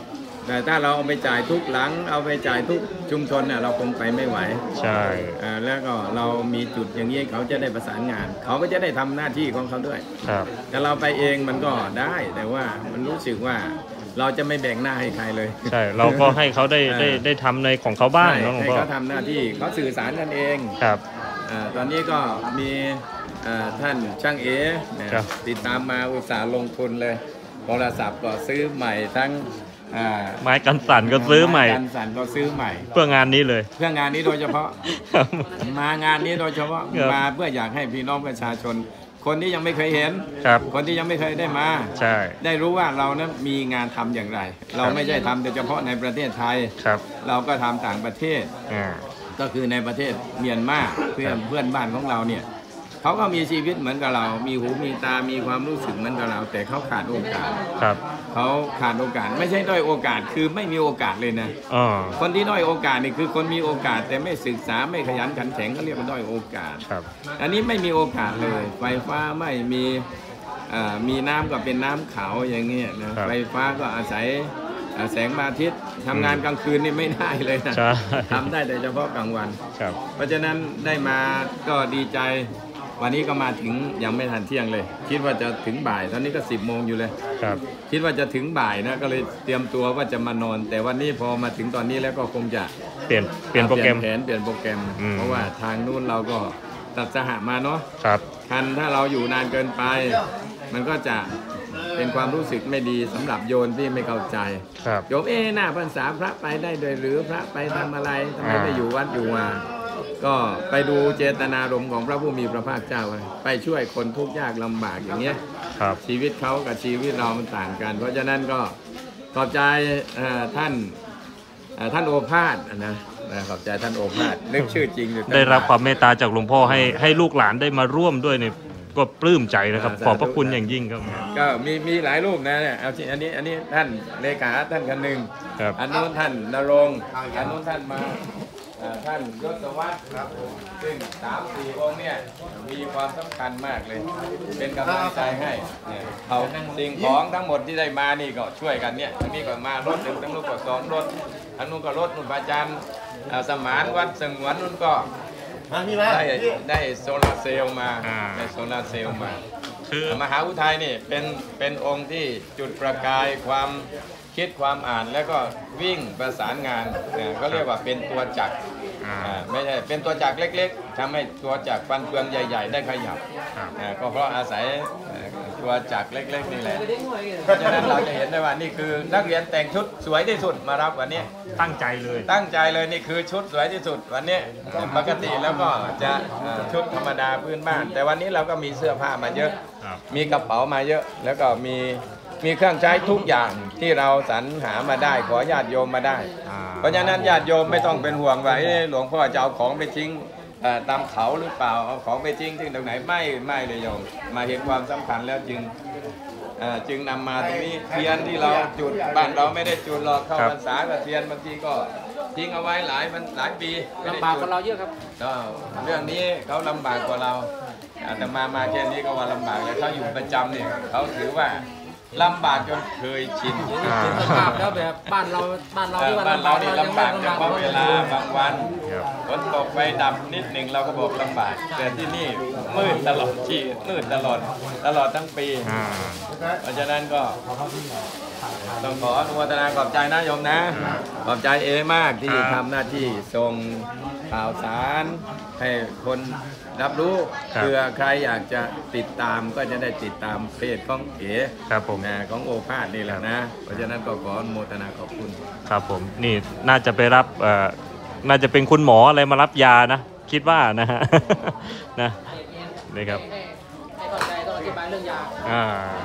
แต่ถ้าเราเอาไปจ่ายทุกหลังเอาไปจ่ายทุกชุมชนเนี่ยเราคงไปไม่ไหวใช่แล้วก็เรามีจุดอย่างนี้เขาจะได้ประสานงานเขาก็จะได้ทำหน้าที่ของเขาด้วยครับแต่เราไปเองมันก็ได้แต่ว่ามันรู้สึกว่าเราจะไม่แบ่งหน้าให้ใครเลยใช่เราก็ให้เขาได้ได้ได้ทำในของเขาบ้างน้องให้เขาทำหน้าที่เขาสื่อสารกันเองครับตอนนี้ก็มีท่านช่างเอ๋ติดตามมาอุตส่าห์ลงทุนเลยโทรศัพท์ก็ซื้อใหม่ทั้งไม้กันสั่นก็ซื้อใหม่กันสั่นก็ซื้อใหม่เพื่องานนี้เลยเพื่องานนี้โดยเฉพาะมางานนี้โดยเฉพาะมาเพื่ออยากให้พี่น้องประชาชนคนที่ยังไม่เคยเห็นคนที่ยังไม่เคยได้มาใช่ได้รู้ว่าเรานั้นมีงานทำอย่างไรเราไม่ใช่ทำแต่เฉพาะในประเทศไทยเราก็ทำต่างประเทศก็คือในประเทศเมียนมาเพื่อนเพื่อนบ้านของเราเนี่ยเขาก็มีชีวิตเหมือนกับเรามีหูมีตามีความรู้สึกเหมือนกับเราแต่เขาขาดโอกาสครับเขาขาดโอกาสไม่ใช่ด้อยโอกาสคือไม่มีโอกาสเลยนะคนที่ด้อยโอกาสนี่คือคนมีโอกาสแต่ไม่ศึกษาไม่ขยันขันแข็งเขาเรียกว่าด้อยโอกาสครับอันนี้ไม่มีโอกาสเลยไฟฟ้าไม่มีมีน้ำก็เป็นน้ำเขาอย่างเงี้ยนะไฟฟ้าก็อาศัยแสงอาทิตย์ทำงานกลางคืนนี่ไม่ได้เลยนะทำได้แต่เฉพาะกลางวันเพราะฉะนั้นได้มาก็ดีใจวันนี้ก็มาถึงยังไม่ทันเที่ยงเลยคิดว่าจะถึงบ่ายตอนนี้ก็สิบโมงอยู่เลยครับคิดว่าจะถึงบ่ายนะก็เลยเตรียมตัวว่าจะมานอนแต่วันนี้พอมาถึงตอนนี้แล้วก็คงจะเปลี่ยนเปลี่ยนโปรแกรมแผนเปลี่ยนโปรแกรมเพราะว่าทางนู้นเราก็ตัดสหมาเนาะครับคันถ้าเราอยู่นานเกินไปมันก็จะเป็นความรู้สึกไม่ดีสำหรับโยนที่ไม่เข้าใจโยมเอ๊ะหน้าพรรษาพระไปได้โดยหรือพระไปทำอะไรทำไมไม่อยู่วัดอยู่มาก็ไปดูเจตนารมณ์ของพระผู้มีพระภาคเจ้าไปช่วยคนทุกข์ยากลำบากอย่างเงี้ยชีวิตเขากับชีวิตเรามันต่างกันเพราะฉะนั้นก็ขอบใจท่านท่านโอภาสนะขอบใจท่านโอภาสนึกชื่อจริงอยู่ได้รับความเมตตาจากหลวงพ่อให้ให้ลูกหลานได้มาร่วมด้วยในก็ปลื้มใจนะครับขอบพระคุณอย่างยิ่งครับก็มีมีหลายรูปนะเนี่ยเอาอันนี้อันนี้ท่านเลขาท่านคนหนึ่งอันนู้นท่านณรงค์อันนู้นท่านมาท่านยศวัฒน์ครับซึ่งสามสี่องค์เนี่ยมีความสำคัญมากเลยเป็นกำลังใจให้เขาสิ่งของทั้งหมดที่ได้มานี่ก็ช่วยกันเนี่ยอันนี้ก็มารถหนึ่งทั้งนู้นก็สองรถอันนู้นก็รถนุ่นประจันสมานวัดสงวนนู้นก็ได้ได้โซลาเซลล์มาได้โซลาเซลล์มาคือมหาอุทัยนี่เป็นเป็นองค์ที่จุดประกายความคิดความอ่านแล้วก็วิ่งประสานงานเขาเรียกว่าเป็นตัวจักรไม่ใช่เป็นตัวจักรเล็กๆทำให้ตัวจักรฟันเฟืองใหญ่ๆได้ขยับก็เพราะอาศัยตัวจักรเล็กๆนี่แหละเพราะฉะนั้นเราจะเห็นได้ว่านี่คือนักเรียนแต่งชุดสวยที่สุดมารับวันนี้ตั้งใจเลยตั้งใจเลยนี่คือชุดสวยที่สุดวันนี้ปกติแล้วก็จะชุดธรรมดาพื้นบ้านแต่วันนี้เราก็มีเสื้อผ้ามาเยอะมีกระเป๋ามาเยอะแล้วก็มีมีเครื่องใช้ทุกอย่างที่เราสรรหามาได้ขอญาติโยมมาได้เพราะฉะนั้นญาติโยมไม่ต้องเป็นห่วงว่าหลวงพ่อจะเอาของไปทิ้งตามเขาหรือเปล่าเอาของไปทิ้งที่ตรงไหนไม่ไม่เลยโยมมาเห็นความสำคัญแล้วจึงจึงนำมาตรงนี้เทียนที่เราจุดบ้านเราไม่ได้จุดหรอกเข้าพรรษากับเทียนบางทีก็ทิ้งเอาไว้หลายมันหลายปีลำบากกว่าเราเยอะครับเรื่องนี้เขาลำบากกว่าเราแต่มามาแค่นี้ก็ว่าลำบากแล้วเขาอยู่ประจำเนี่ยเขาถือว่าลำบากจนเคยชินสภาพแล้วแบบบ้านเราบ้านเราที่บ้านเรานี่ลำบากเฉพาะเวลาบางวันฝนตกไฟดับนิดหนึ่งเราก็บอกลำบากแต่ที่นี่มืดตลอดชีมืดตลอดตลอดทั้งปีเพราะฉะนั้นก็ต้องขออนุโมทนาขอบใจนะโยมนะขอบใจเอมากที่ทำหน้าที่ส่งข่าวสารให้คนรับรู้เพื่อใครอยากจะติดตามก็จะได้ติดตามเพจของเอ๋ครับผมของโอภาสนี่แหละนะเพราะฉะนั้นก็ขออนุโมทนาขอบคุณครับผมนี่น่าจะไปรับเอ่อน่าจะเป็นคุณหมออะไรมารับยานะคิดว่านะฮะนะนี่ครับต้องใจต้องอธิบายเรื่องยาอ่า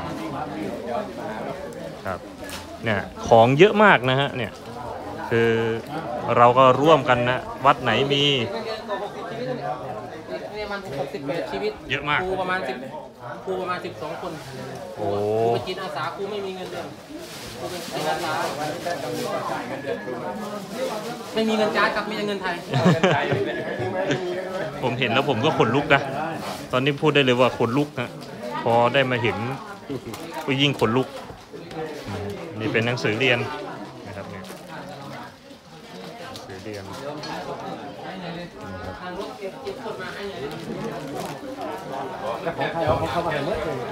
ครับเนี่ยของเยอะมากนะฮะเนี่ยคือเราก็ร่วมกันนะวัดไหนมีประมาณหกสิบแปดชีวิตเยอะมากครูประมาณสิบครูประมาณสิบสองคนโอ้ครูเป็นจิตอาสาครูไม่มีเงินเดือนครูเป็นจิตอาสาไม่มีเงินจ่ายกับมีเงินไทยผมเห็นแล้วผมก็ขนลุกนะตอนนี้พูดได้เลยว่าขนลุกนะพอได้มาเห็นก็ยิ่งขนลุกนี่เป็นหนังสือเรียนนะครับแต่ของใครของเขามาเห็นเมื่อเลย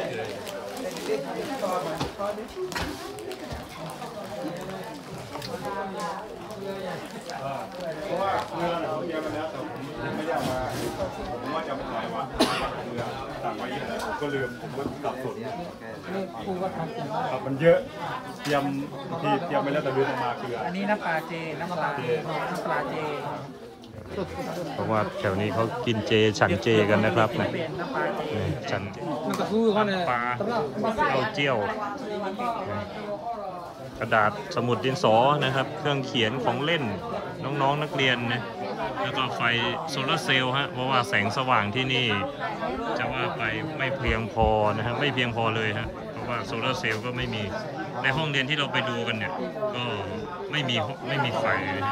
เพราะว่าเรือเราเตรียมมาแล้วแต่ผมยังไม่ได้เอามาผมว่าจะไปไหนวะเรือสั่งไว้เยอะผมก็ลืมผมก็สับสนครับมันเยอะเตรียมที่เตรียมไปแล้วแต่ลืมออกมาคืออันนี้น้ำปลาเจน้ำปลาเจน้ำปลาเจเพราะว่าแถวนี้เขากินเจฉันเจกันนะครับเนี่ยฉันปลาเต้าเจี้ยวกระดาษสมุดดินสอนะครับเครื่องเขียนของเล่นน้องๆนักเรียนนะแล้วก็ไฟโซลาร์เซลล์ฮะเพราะว่าแสงสว่างที่นี่จะว่าไปไม่เพียงพอนะฮะไม่เพียงพอเลยฮะเพราะว่าโซลาร์เซลล์ก็ไม่มีในห้องเรียนที่เราไปดูกันเนี่ยก็ไม่มีไม่มีไฟเลย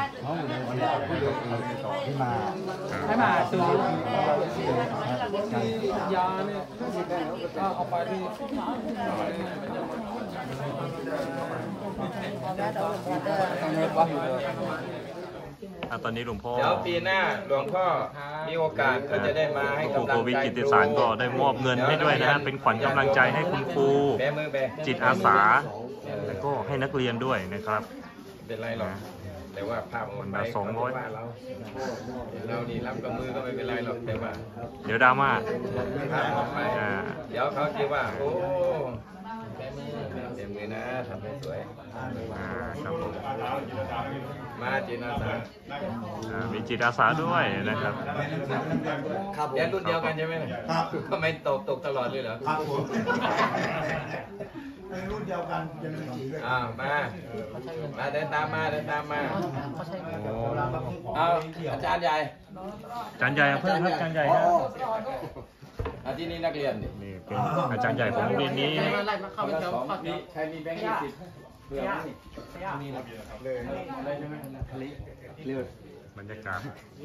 ให้มาดูยาเนี่ยเอาไปที่ตอนนี้หลวงพ่อเดี๋ยวปีหน้าหลวงพ่อมีโอกาสก็จะได้มาให้กำลังใจครูโควิดกิตติสารก็ได้มอบเงินให้ด้วยนะฮะเป็นขวัญกำลังใจให้คุณครูจิตอาสาแล้วก็ให้นักเรียนด้วยนะครับเป็นไรหรอกแต่ว่าภาพมันไปสองร้อยเราเรานี่รับกับมือก็ไม่เป็นไรหรอกแต่ว่าเดี๋ยวดราม่าภาพออกไปเดี๋ยวเขาคิดว่าโอ้เต็มเลยนะทำให้สวยครับผมมาจิตอาสามีจิตอาสาด้วยนะครับเรียนรุ่นเดียวกันใช่ไหมครับทำไมตกตกตลอดเลยเหรอครับผมรุ่นเดียวกันยังมีสีด้วยอ่ามามาเดินตามมาเดินตามมาเอาอาจารย์ใหญ่อาจารย์ใหญ่เพื่อนครับอาจารย์ใหญ่นะอาที่นี่นักเรียนนี่เป็นอาจารย์ใหญ่ของโรงเรียนนี้ใครมีแบงค์ยี่สิบเพื่อนี่เลยอะไรใช่ไหมเลือดบรรยากาศ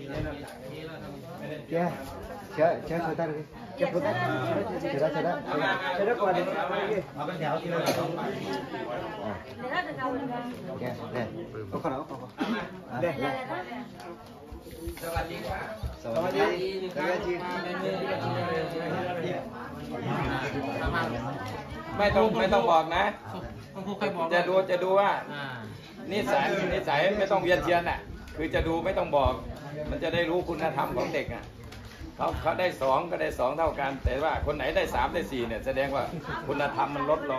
แกแกแกช่วยได้เลยแกพูดได้ช่วยได้ช่วยได้ช่วยได้ก่อนดิเอาเป็นแถวที่เราแกเด็ดเขาขนาดเขาเด็ดสวัสดีค่ะสวัสดีสวัสดีไม่ต้องไม่ต้องบอกนะจะดูจะดูว่านิสัยนิสัยไม่ต้องเวียนเทียนน่ะคือจะดูไม่ต้องบอกมันจะได้รู้คุณธรรมของเด็กอ่ะเขาเขาได้สองก็ได้สองเท่ากันแต่ว่าคนไหนได้สามได้สี่เนี่ยแสดงว่าคุณธรรมมันลดลง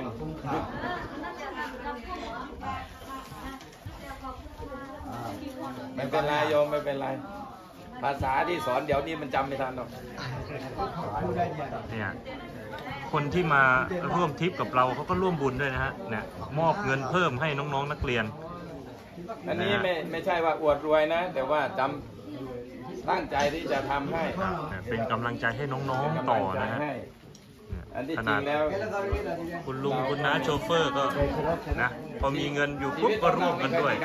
ไม่เป็นไรโยมไม่เป็นไรภาษาที่สอนเดี๋ยวนี้มันจำไม่ทันหรอกเนี่ยคนที่มาร่วมทริปกับเราเขาก็ร่วมบุญด้วยนะฮะเนี่ยมอบเงินเพิ่มให้น้องๆนักเรียนอันนี้ไม่ไม่ใช่ว่าอวดรวยนะแต่ว่าจำตั้งใจที่จะทำให้เป็นกำลังใจให้น้องๆต่อนะฮะขนาดแล้วคุณลุงคุณน้าโชเฟอร์ก็นะพอมีเงินอยู่ปุ๊บก็ร่วมกันด้วย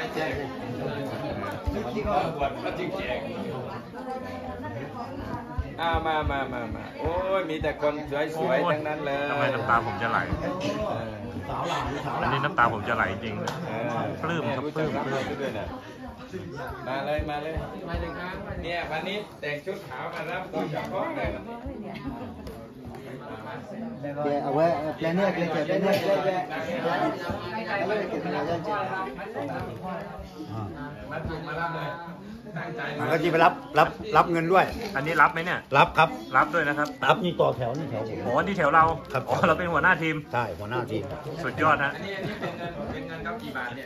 ก็จริงแจกอ่ามามามามาโอ้ยมีแต่คนสวยๆทั้งนั้นเลยทำไมน้ำตาผมจะไหลอันนี้น้ำตาผมจะไหลจริงปลื้มครับปลื้มปลื้มมาเลยมาเลยเนี่ยวันนี้แต่งชุดขาวมารับตัวจากพ่อเลยเอาไว้แปลเนี่ยแปลเนี่ยแปลเนี่ยแปลเนี่ยมันก็จะไปรับรับรับเงินด้วยอันนี้รับไหมเนี่ยรับครับรับด้วยนะครับรับนี่ต่อแถวนี่แถวผมอ๋อนี่แถวเราครับอ๋อเราเป็นหัวหน้าทีมใช่หัวหน้าทีมสุดยอดนะอันนี้เป็นเงินเป็นเงินครับกี่บาทเนี่ย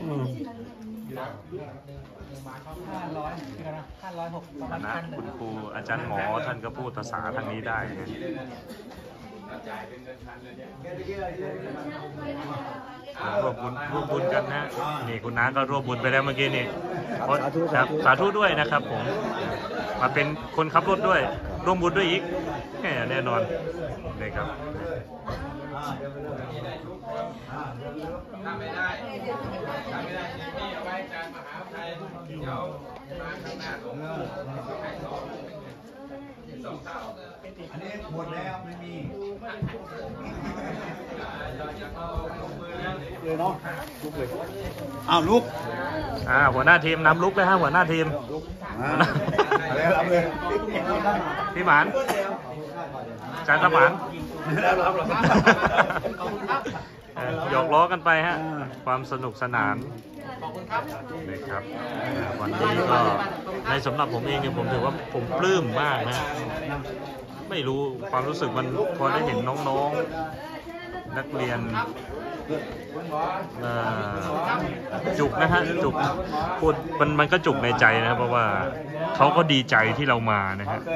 ห้าร้อยห้าร้อยหกนะคุณครูอาจารย์หมอท่านก็พูดภาษาทางนี้ได้ไงร่วมบุญร่วมบุญกันนะนี่คุณน้าก็ร่วมบุญไปแล้วเมื่อกี้นี่ครับสาธุด้วยนะครับผมมาเป็นคนขับรถด้วยร่วมบุญด้วยอีกแน่นอนเลยครับทำไม่ได้ทำไม่ได้นี่เอาไว้การมหาวิทยาลัยเดี๋ยวมาข้างหน้าตรงให้สองสองเท่าอันนี้หมดแล้วไม่มีเลยเนาะลุกเลยอ้าวลุกอ่าหัวหน้าทีมนำลุกเลยฮะหัวหน้าทีมแล้วเลยพี่หมานจารย์สมานหยอกล้อกันไปฮะความสนุกสนานนี่ครับวันนี้ก็ในสำหรับผมเองเนี่ยผมถือว่าผมปลื้มมากนะไม่รู้ความรู้สึกมันพอได้เห็นน้องๆนักเรียนจุกนะฮะจุกพูดมันมันก็จุกในใจนะเพราะว่าเขาก็ดีใจที่เรามานะฮะ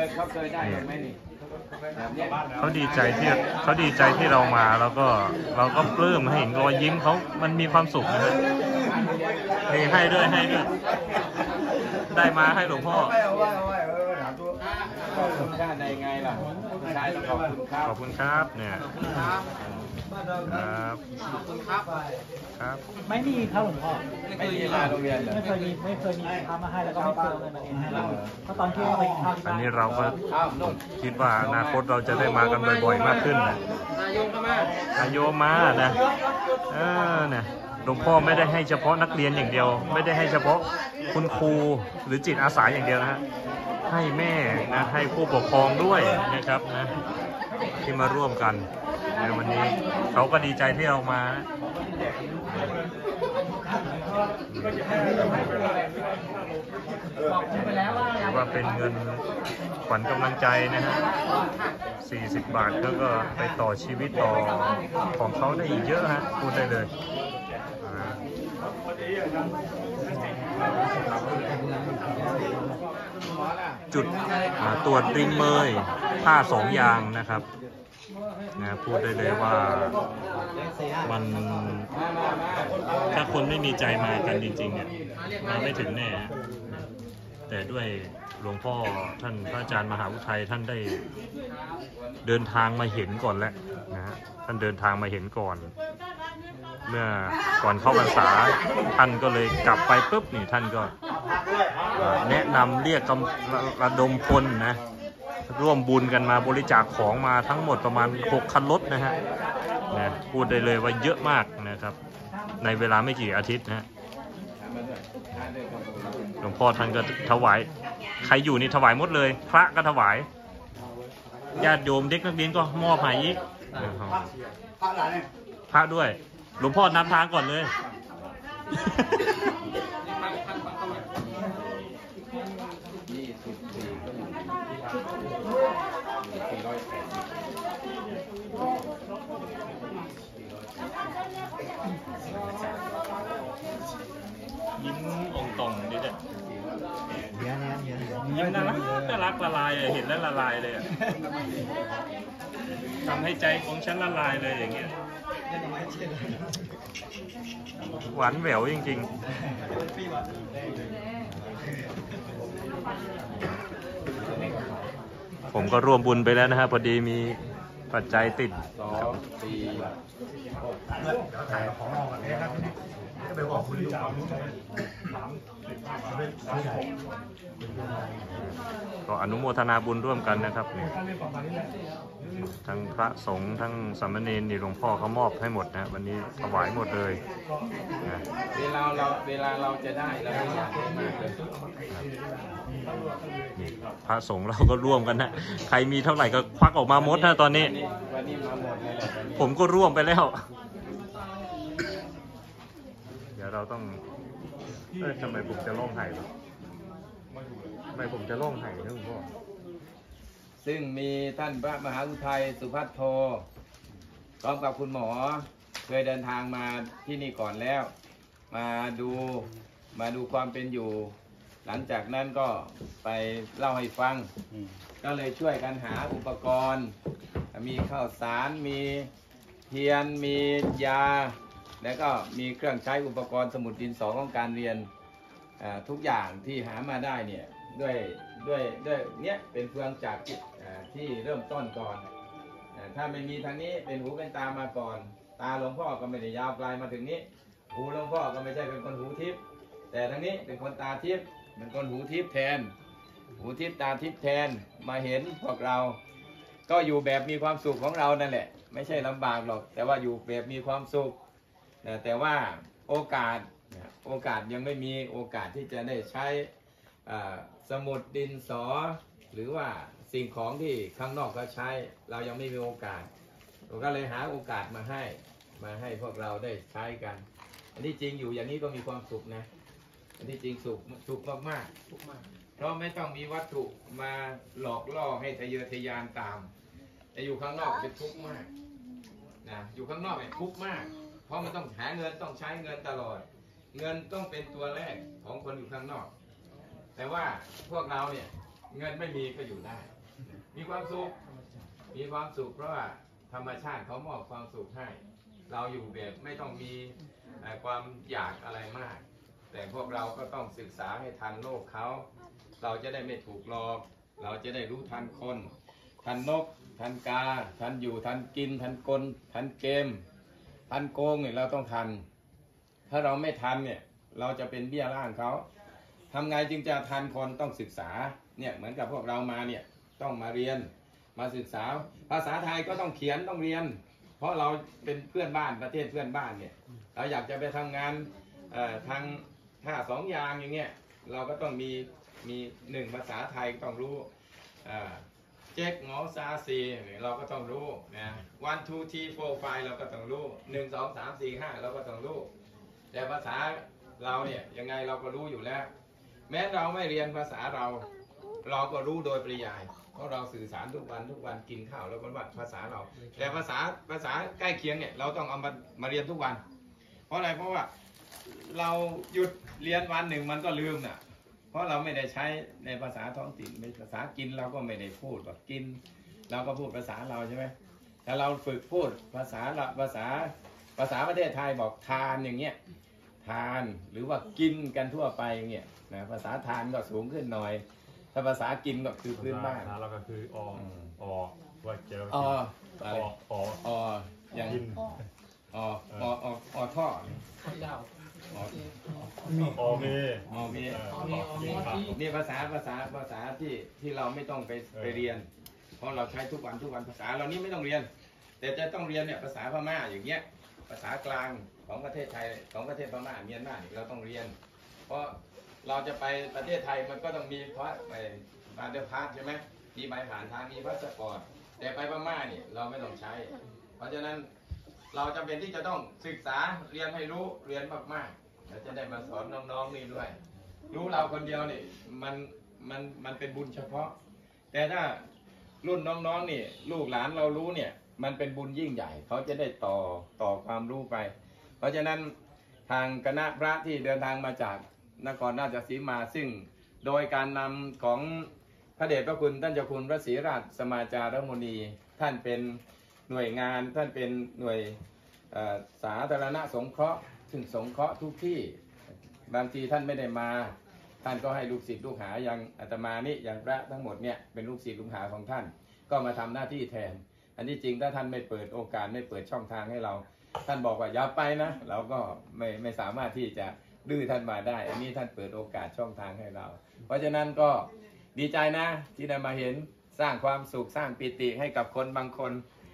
เขาดีใจที่เขาดีใจที่เรามาแล้วก็เราก็ปลื้มให้เห็นรอยยิ้มเขามันมีความสุขนะฮะนี่ให้ด้วยให้ด้วยได้มาให้หลวงพ่อขอบคุณค่าในไงล่ะใช่ต้องขอบคุณครับขอบคุณครับเนี่ยครับครับไม่มีครับหลวงพ่อไม่มีมาโรงเรียนเลยไม่เคยมีไม่เคยมีทำมาให้แล้วก็ไม่เคยเอาเงินมาเองให้เราเพราะตอนที่เราไปทำอันนี้เราก็คิดว่าอนาคตเราจะได้มากันบ่อยๆมากขึ้นนะนายโยมก็มานายโยมมานะเออเนี่ยหลวงพ่อไม่ได้ให้เฉพาะนักเรียนอย่างเดียวไม่ได้ให้เฉพาะคุณครูหรือจิตอาสาอย่างเดียวนะฮะให้แม่นะให้ผู้ปกครองด้วยนะครับนะที่มาร่วมกันในวันนี้เขาก็ดีใจที่เรามาว่าเป็นเงินขวัญกำลังใจนะฮะสี่สิบบาทเขาก็ไปต่อชีวิตต่อของเขาได้อีกเยอะฮะพูดได้เลยจุดตรวจริงเมยผ้าสองยางนะครับนะพูดได้เลยว่ามันถ้าคนไม่มีใจมากันจริงๆเนี่ยมาไม่ถึงแน่แต่ด้วยหลวงพ่อท่านพระอาจารย์มหาอุทัยท่านได้เดินทางมาเห็นก่อนแล้วนะฮะท่านเดินทางมาเห็นก่อนเมื่อก่อนเข้าพรรษาท่านก็เลยกลับไปปุ๊บนี่ท่านก็แนะนำเรียกระดมพลนะร่วมบุญกันมาบริจาคของมาทั้งหมดประมาณหกคันรถนะฮะนะพูดได้เลยว่าเยอะมากนะครับในเวลาไม่กี่อาทิตย์นะหลวงพ่อท่านก็ถวายใครอยู่นี่ถวายหมดเลยพระก็ถวายญาติโยมเด็กนักเรียนก็มอบให้อีกพระด้วยหลวงพ่อนำทางก่อนเลยยิ้มองตรงดิเด็ดยิ้มน่ารักน่ารักละลายเห็นแล้วละลายเลยทำให้ใจของฉันละลายเลยอย่างเงี้ยหวานแหววจริงๆผมก็ร่วมบุญไปแล้วนะครับพอดีมีปัจจัยติดสองสี่ก็อนุโมทนาบุญร่วมกันนะครับทั้งพระสงฆ์ทั้งสามเณรนี่หลวงพ่อเขามอบให้หมดนะวันนี้ถวายหมดเลยเวลาเราเวลาเราจะได้เราไม่อยากให้มากเลยนี่พระสงฆ์เราก็ร่วมกันนะใครมีเท่าไหร่ก็ควักออกมาหมดนะตอนนี้ผมก็ร่วมไปแล้วเดี๋ยวเราต้องเออทำไมผมจะร้องไห้ล่ะทำไมผมจะร้องไห้นะคุณพ่อซึ่งมีท่านพระมหาอุทัยสุภัทโทพร้อมกับคุณหมอเคยเดินทางมาที่นี่ก่อนแล้วมาดูมาดูความเป็นอยู่หลังจากนั้นก็ไปเล่าให้ฟังก็เลยช่วยกันหาอุปกรณ์มีข้าวสารมีเทียนมียาแล้วก็มีเครื่องใช้อุปกรณ์สมุดดินสอของการเรียนทุกอย่างที่หามาได้เนี่ยด้วยด้วยด้วยเนี้ยเป็นเฟืองจากที่เริ่มต้นก่อนถ้าไม่มีทางนี้เป็นหูเป็นตามาก่อนตาหลวงพ่อก็ไม่ได้ยาวปลายมาถึงนี้หูหลวงพ่อก็ไม่ใช่เป็นคนหูทิพย์แต่ทางนี้เป็นคนตาทิพย์เป็นคนหูทิพย์แทนหูทิพย์ตาทิพย์แทนมาเห็นพวกเราก็อยู่แบบมีความสุขของเรานั่นแหละไม่ใช่ลำบากหรอกแต่ว่าอยู่แบบมีความสุขแต่ว่าโอกาสโอกาสยังไม่มีโอกาสที่จะได้ใช้สมุดดินสอหรือว่าสิ่งของที่ข้างนอกเขาใช้เรายังไม่มีโอกาสเราก็เลยหาโอกาสมาให้มาให้พวกเราได้ใช้กันอันที่จริงอยู่อย่างนี้ก็มีความสุขนะอันที่จริงสุขสุขมากๆเพราะไม่ต้องมีวัตถุมาหลอกล่อให้ทะเยอทะยานตามแต่อยู่ข้างนอกเป็นทุกข์มากนะอยู่ข้างนอกเป็นทุกข์มากเพราะมันต้องหาเงินต้องใช้เงินตลอดเงินต้องเป็นตัวแรกของคนอยู่ข้างนอกแต่ว่าพวกเราเนี่ยเงินไม่มีก็อยู่ได้มีความสุขมีความสุขเพราะว่าธรรมชาติเขามอบความสุขให้เราอยู่แบบไม่ต้องมีความอยากอะไรมากแต่พวกเราก็ต้องศึกษาให้ทันโลกเขาเราจะได้ไม่ถูกหลอกเราจะได้รู้ทันคนทันนกทันกาทันอยู่ทันกินทันกลทันเกมทันโกงเนี่ยเราต้องทันถ้าเราไม่ทันเนี่ยเราจะเป็นเบี้ยล่างเขาทำไงจึงจะทันคนต้องศึกษาเนี่ยเหมือนกับพวกเรามาเนี่ยต้องมาเรียนมาศึกษาภาษาไทยก็ต้องเขียนต้องเรียนเพราะเราเป็นเพื่อนบ้านประเทศเพื่อนบ้านเนี่ยเราอยากจะไปทำงานทางท่าสองอย่างอย่างเงี้ยเราก็ต้องมีมีหนึ่งภาษาไทยต้องรู้เจ๊กงอซาซีเราก็ต้องรู้นะ one two three four five เราก็ต้องรู้หนึ่งสองสามสี่ห้าเราก็ต้องรู้แต่ภาษาเราเนี่ยยังไงเราก็รู้อยู่แล้วแม้เราไม่เรียนภาษาเราเราก็รู้โดยปริยายเพราะเราสื่อสารทุกวันทุกวันกินข้าวแล้วก็ว่าภาษาเราแต่ภาษาภาษาใกล้เคียงเนี่ยเราต้องเอามามาเรียนทุกวันเพราะอะไรเพราะว่าเราหยุดเรียนวันหนึ่งมันก็ลืมน่ะเพราะเราไม่ได้ใช้ในภาษาท้องถิ่นในภาษากินเราก็ไม่ได้พูดแบบกินเราก็พูดภาษาเราใช่ไหมถ้าเราฝึกพูดภาษาละภาษาภาษาประเทศไทยบอกทานอย่างเงี้ยทานหรือว่ากินกันทั่วไปอย่างเงี้ยนะภาษาทานก็สูงขึ้นหน่อยถ้าภาษากินก็คือพื้นบ้านเราก็คือออว่าเจอออะไรอออย่างอออออท่ออเมอเมนี่ภาษาภาษาภาษาที่ที่เราไม่ต้องไปไปเรียนเพราะเราใช้ทุกวันทุกวันภาษาเรานี้ไม่ต้องเรียนแต่จะต้องเรียนเนี่ยภาษาพม่าอย่างเงี้ยภาษากลางของประเทศไทยของประเทศพม่าเมียนมาเราต้องเรียนเพราะเราจะไปประเทศไทยมันก็ต้องมีพาสไปบาเดอร์พาสใช่ไหมมีใบผ่านทางมีพาสปอร์ตแต่ไปพม่าเนี่ยเราไม่ต้องใช้เพราะฉะนั้นเราจำเป็นที่จะต้องศึกษาเรียนให้รู้เรียนมากๆแล้วจะได้มาสอนน้องๆนี่ด้วยรู้เราคนเดียวนี่มันมันมันเป็นบุญเฉพาะแต่ถ้ารุ่นน้องๆนี่ลูกหลานเรารู้เนี่ยมันเป็นบุญยิ่งใหญ่เขาจะได้ต่อต่อความรู้ไปเพราะฉะนั้นทางคณะพระที่เดินทางมาจากนครราชสีมาซึ่งโดยการนำของพระเดชพระคุณท่านเจ้าคุณพระศรีราชสมาจารมุนีท่านเป็นหน่วยงานท่านเป็นหน่วยสาธารณสงเคราะห์ซึ่งสงเคราะห์ทุกที่บางทีท่านไม่ได้มาท่านก็ให้ลูกศิษย์ลูกหาอย่างอาตมานี่อย่างพระทั้งหมดเนี่ยเป็นลูกศิษย์ลูกหาของท่านก็มาทำหน้าที่แทนอันที่จริงถ้าท่านไม่เปิดโอกาสไม่เปิดช่องทางให้เราท่านบอกว่าอย่าไปนะเราก็ไม่ไม่สามารถที่จะดื้อท่านมาได้อันนี้ท่านเปิดโอกาสช่องทางให้เราเพราะฉะนั้นก็ดีใจนะที่ได้มาเห็นสร้างความสุขสร้างปิติให้กับคนบางคน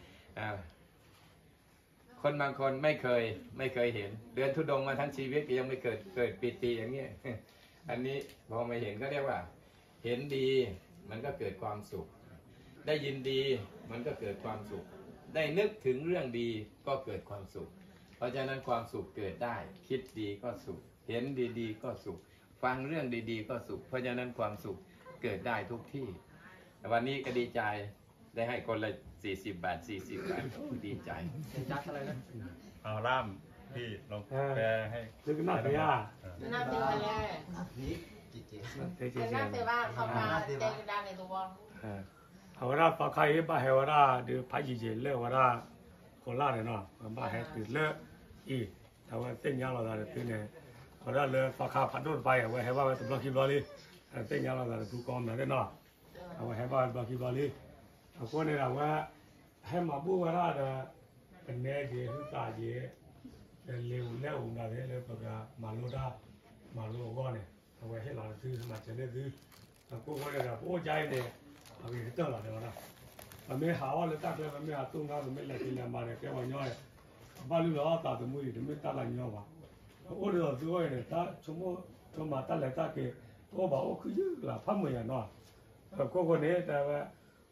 คนบางคนไม่เคยไม่เคยเห็นเดินธุดงค์มาทั้งชีวิตก็ยังไม่เกิดเกิดปิติอย่างนี้อันนี้พอมาเห็นก็เรียกว่าเห็นดีมันก็เกิดความสุขได้ยินดีมันก็เกิดความสุขได้นึกถึงเรื่องดีก็เกิดความสุขเพราะฉะนั้นความสุขเกิดได้คิดดีก็สุขเห็นดีๆก็สุขฟังเรื่องดีๆก็สุขเพราะฉะนั้นความสุขเกิดได้ทุกที่วันนี้ก็ดีใจได้ให้คนละสี่สิบบาทสี่สิบบาทดีใจจัดอะไรนะเอาล่ามพี่ลองแปลให้ลึกหน้าเสียหน้าเสียแล้วนี่จิเจหน้าเสียว่าเขามาเจอด้านในตัวเอาว่าปากใครบ้าเหวราเดี๋ยวพายจีเล่ว่าราคนล่าเนี่ยเนาะบ้าเหตื่นเล่อีแต่ว่าเต้นยาวเราได้ตื่นเนี่ยเขาได้เลยปากขาพัดโดนไปเอาไว้ให้ว่าตัวบล็อกคิบลอลี่เต้นยาวเราได้ทุกกองนั่นเนาะเอาไว้ให้ว่าบล็อกคิบลอลี่เอาคนเนี่ยว่าให้มาบูว่าราเนี่ยเป็นแม่เจ้าตาเจ้าเลี้ยวเลี้ยวอุ้งได้เลยปากกามาโลดามาโลก้อนเนี่ยเอาไว้ให้เราซื้อสมัครจะได้ซื้อเอาคนเนี่ยโอ้ใจเนี่ยเอาไปเจอแล้วเดี๋ยวนะมันไม่หาว่าเลยตัดเลยมันไม่หาตุ้งนะมันไม่เล็กกินแล้วมาเนี่ยแค่ว่าย่อยบ้านลูกเราตัดตัวมือเดี๋ยวไม่ตัดอะไรย่อวะโอ้เดี๋ยวตัวเนี่ยตัดชั่วโมงชั่วโมงตัดเลยตัดเกี่ยวตัวบอกว่าคือยืดละพันมืออย่างน้อยแต่คนคนนี้แต่ว่า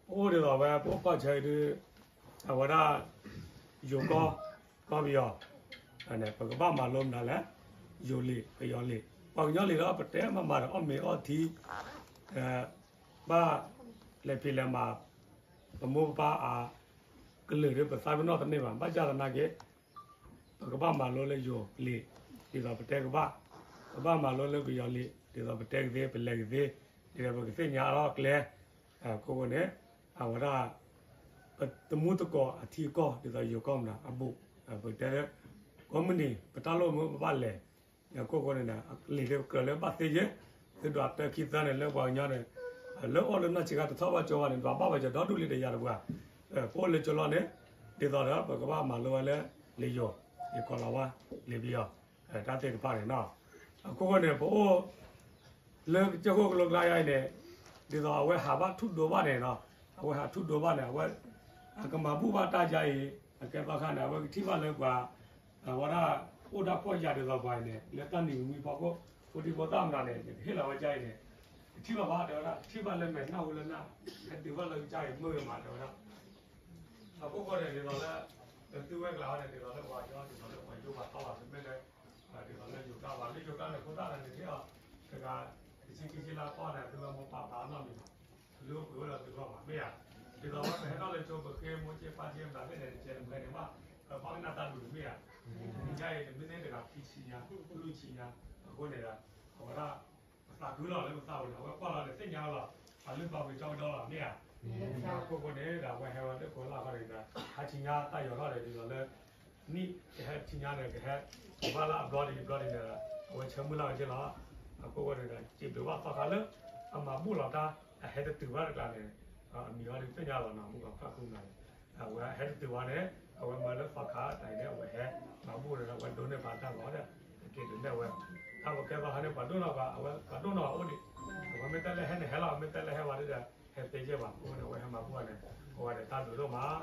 โอ้เดี๋ยวแบบพวกก็ใช้ดูแต่ว่าถ้าอยู่ก็ก็ไม่ยอมอันนี้ปกบ้ามาลมนั่นแหละอยู่ลีไปย้อนลีบางย้อนลีแล้วประเทศมามาอ้อมมีอ้อทีเอ่อบ้าเลยพิเลมาประมูลบ้าอ่ากลือหรือภาษาเป็นนอกตำแหน่งบ้าจาระนักเกปกบ้ามาลมเลยอยู่ลีที่เราประเทศก็บ้าบ้ามาลมเลยไปย้อนลีที่เราประเทศก็เป็นเล็กที่ที่เราประเทศยาล็อกเลยอ่าก็วันนี้เอาว่าตมุตก็อาทิก็ที่เราอยู่ก็นะอบุประเทศก็มันนี่ประทานโลกมันบ้านเลยอย่างก็คนนั้นลีเดียวเกิดแล้วบ้านเสียคือดวงแต่คิดได้เนี่ยแล้วบางอย่างเนี่ยแล้วอ๋อแล้วน่าจะการทว่าจวนเนี่ยบ้าบ้าจะดอดูลีเดียร์กว่าเออพอเลยจวนเนี่ยที่ตอนนั้นก็บ้ามาเลยแล้วลีโยอีกคนละว่าลีเบียเออตั้งแต่ก็ผ่านเนาะก็คนเนี่ยพอเลิกจะก็ลงไล่ไอ้เนี่ยที่ตอนเอาไว้หาบ้านทุกตัวบ้านเนี่ยเนาะเอาไว้หาทุกตัวบ้านเนี่ยว่าก็มาบูบ้านตาใจแกบ้านข้างเนี่ยว่าที่บ้านเลยกว่าว่าถ้าโอ้ดักก็ยาเดือดไปเนี่ยแล้วตอนนี้มีพอก็คนที่บ่ตามนั่นเนี่ยเฮ็ดเอาใจเนี่ยที่บ้านเดี๋ยวนะที่บ้านเลยแม่นเอาเลยนะที่บ้านเลยใจมือมาเดี๋ยวนะเอาพวกคนเนี่ยเดี๋ยวแล้วเดี๋ยวตู้เวกเราเนี่ยเดี๋ยวแล้วว่าย้อนเดี๋ยวแล้วว่าอยู่บ้านเขาว่าไม่ได้เดี๋ยวแล้วอยู่กับบ้านที่อยู่กันเนี่ยคนตาเนี่ยที่อ่ะแต่ก็สิ่งที่เราป้อนเนี่ยตัวมันปาปาหน่อยรู้รู้แล้วตัวว่าไม่อ่ะเดี๋ยวเราไปให้เราเลยโจมตีโมเจปาเจมแบบนี้เนี่ยเจมแบบนี้ว่าบ้านหน้าตาดูไม่อ่ะใช่ไม่ได้แบบพิชิยาลุชิยาคนเนี่ยละเขาว่าภาษาคือเราเลยภาษาเราว่าป้อนเราเนี่ยเส้นยาวเราอันนี้เราไปจ้องจ้องเราเนี่ยคนคนนี้เราไปให้วันเด็กคนเราเขาเลยนะหาชิยาตายอยู่เราเลยดีเราเลยนี่แค่ชิยาเนี่ยแค่ว่าเราบล็อดี้บล็อดี้เนี่ยเอาไว้เชื่อมือเราจะละคนคนนี้จีบดูว่าฝากเลยเอามาบูเราตาให้ตัวตัวเราเนี่ยมีอะไรเส้นยาวเราหนาบุกกับข้าคุณเลยเอาไว้ให้ตัวตัวเนี่ยเอาไว้มาแล้วฝากขาไหนเนี่ยเอาไว้ให้มาบูเลยเราไว้โดนในผ่านทางเขาเนี่ยเกิดเนี่ยไว้ถ้าว่าแกว่าให้ผ่านโดนเราก็เอาไว้ผ่านโดนเราโอ้ดิเอาไว้ไม่แต่เลยให้เนี่ยให้เราไม่แต่เลยให้ว่าได้ให้เตะเจ็บบ้างโอ้เนี่ยไว้ให้มาบูเนี่ยเอาไว้แต่ตาดูเรามา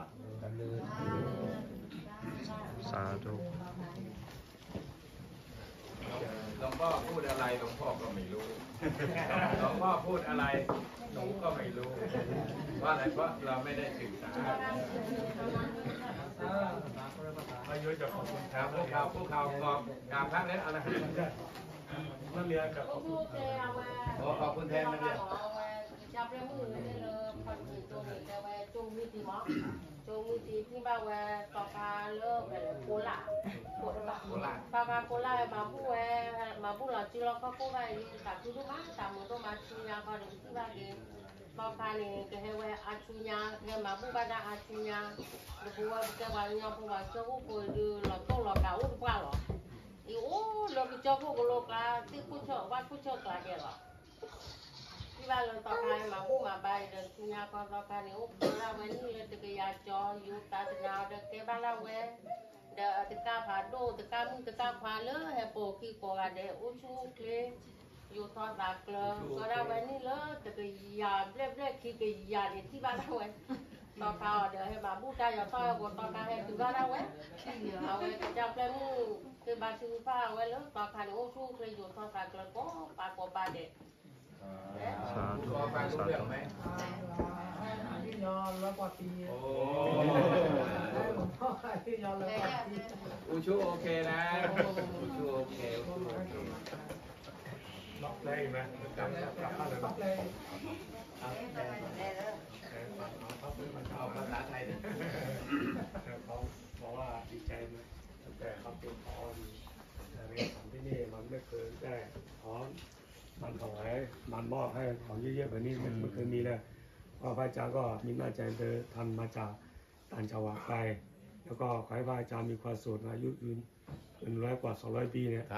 สาธุหลวงพ่อพูดอะไรหลวงพ่อก็ไม่รู้หลวงพ่อพูดอะไรหนูก็ไม่รู้ว่าอะไรเพราะเราไม่ได้ศึกษาอายุจะขอบคุณครับพวกเขาพวกเขาขอบกราบพระแล้วอะไรนักเรียนกับขอบคุณขอขอบคุณแทนนักเรียนจับเรื่องมือเลยเลยคนอื่นตัวนี้แต่ว่าจูมีตีมั้งจูมีตีที่บ้านว่าตอกาเลิกแบบโคล่าโคล่าโคล่าตอกาโคล่ามาพูดว่ามาพูดเราจีเราก็พูดว่าแต่คือรู้มั้ยแต่มือตัวมาชูยาก็เรื่องที่บ้านเองตอกาเนี่ยก็ให้ว่าอาชูยาเนี่ยมาพูดว่าได้อาชูยาหรือว่าจะว่าเนี่ยพูดว่าเจ้าผู้คนดูเราต้องเราเก่าหรือเปล่าหรออีโอ้เราไปเจ้าผู้คนโลกาที่ผู้ชอบว่าผู้ชอบกลายเป็นหรอที่บ้านเราตอกามาพูดมาใบเดินชูยาก็ตอกาเนี่ยโอ้เราวันนี้เลยตะกี้ยาจออยู่ตาตนาเด็กที่บ้านเราเว้ยเด็กตะกาผาโดตะกามึงตะกาผาเลยให้โปกี้โปกันเด็กอุ้ชูเคลอยู่ทอดตากเลยก็เราวันนี้เลยตะกี้ยาเล็บๆขี้กี้ยาเนี่ยที่บ้านเราเว้ยตอกาเดี๋ยวให้มาพูดได้อย่าต่อยก็ตอกาให้ที่บ้านเราเว้ยเอาไว้จับเลยมึงคือบ้านชื่อฟ้าไว้เลยตอกาเนี่ยอุ้ชูเคลอยู่ทอดตากเลยก็ปากก็ปาเด็กสาธุฟังรู้เรื่องไหมที่ยอมแล้วกว่าปีโอ้ที่ยอมแล้วกว่าปีอูชูโอเคนะอูชูโอเคล็อกได้ไหมกลับกลับบ้านเลยล็อกได้เอาภาษาไทยดิเขาบอกว่าดีใจไหมแต่เขาเป็นพอดีแต่เรียนที่นี่มันไม่เคยได้ขอมันถวายมันมอบให้ของเยอะๆแบบนี้ไม่เคยมีเลยพระอาจารย์ก็มีหน้าใจเธอทำมาจากต่างจังหวัดไปแล้วก็ขอให้พระอาจารย์มีความสุขอายุยืนเป็นร้อยกว่าสองร้อยปีเนี่ย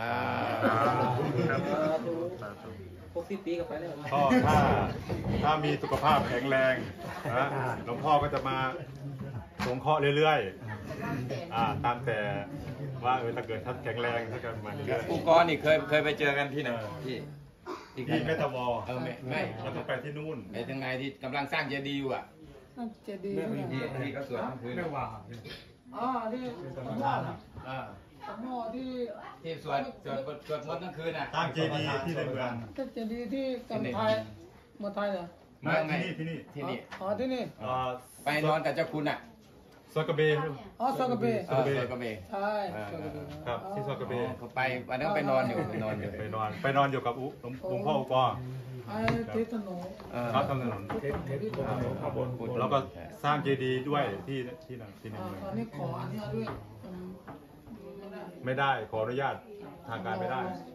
หกสิบปีกับไปแล้วก็ถ้าถ้ามีสุขภาพแข็งแรงนะหลวงพ่อก็จะมาสงเคราะห์เรื่อยๆอ่าตามแต่ว่าเออถ้าเกิดท่านแข็งแรงถ้าเกิดมาเรื่อยๆผู้กรนี่เคยเคยไปเจอกันที่ไหนที่ที่เมตาวอเออไม่ไม่เราต้องไปที่นู่นไปถึงไหนที่กำลังสร้างเจดีย์อยู่อ่ะเจดีย์ที่ที่เขาสวดทั้งคืนไม่ว่าอ๋อที่สมมติอ่าสมมติที่ที่สวดสวดสวดมนต์ทั้งคืนอ่ะตั้งเจดีย์ที่ในเมืองตั้งเจดีย์ที่กำไทยเมืองไทยเหรอมาที่นี่ที่นี่ที่นี่อ๋อที่นี่เอ่อไปนอนกับเจ้าคุณอ่ะซอกกระเบอ๋อซอกระเบเออซอยกระเบใช่ซอกระเบครับที่ซอกกระเบเขาไปวันนั้นก็ไปนอนอยู่ไปนอนอยู่ไปนอนไปนอนอยู่กับอุหลวงหลวงพ่ออุปอไอ้เทศโนเออครับถนนเทศเทศบนถนนข้างบนแล้วก็สร้างเจดีย์ด้วยที่ที่นั่นที่นั่นอ่าเลยตอนนี้ขออันนี้ด้วยอืมไม่ได้ขออนุญาตทางการไม่ได้ข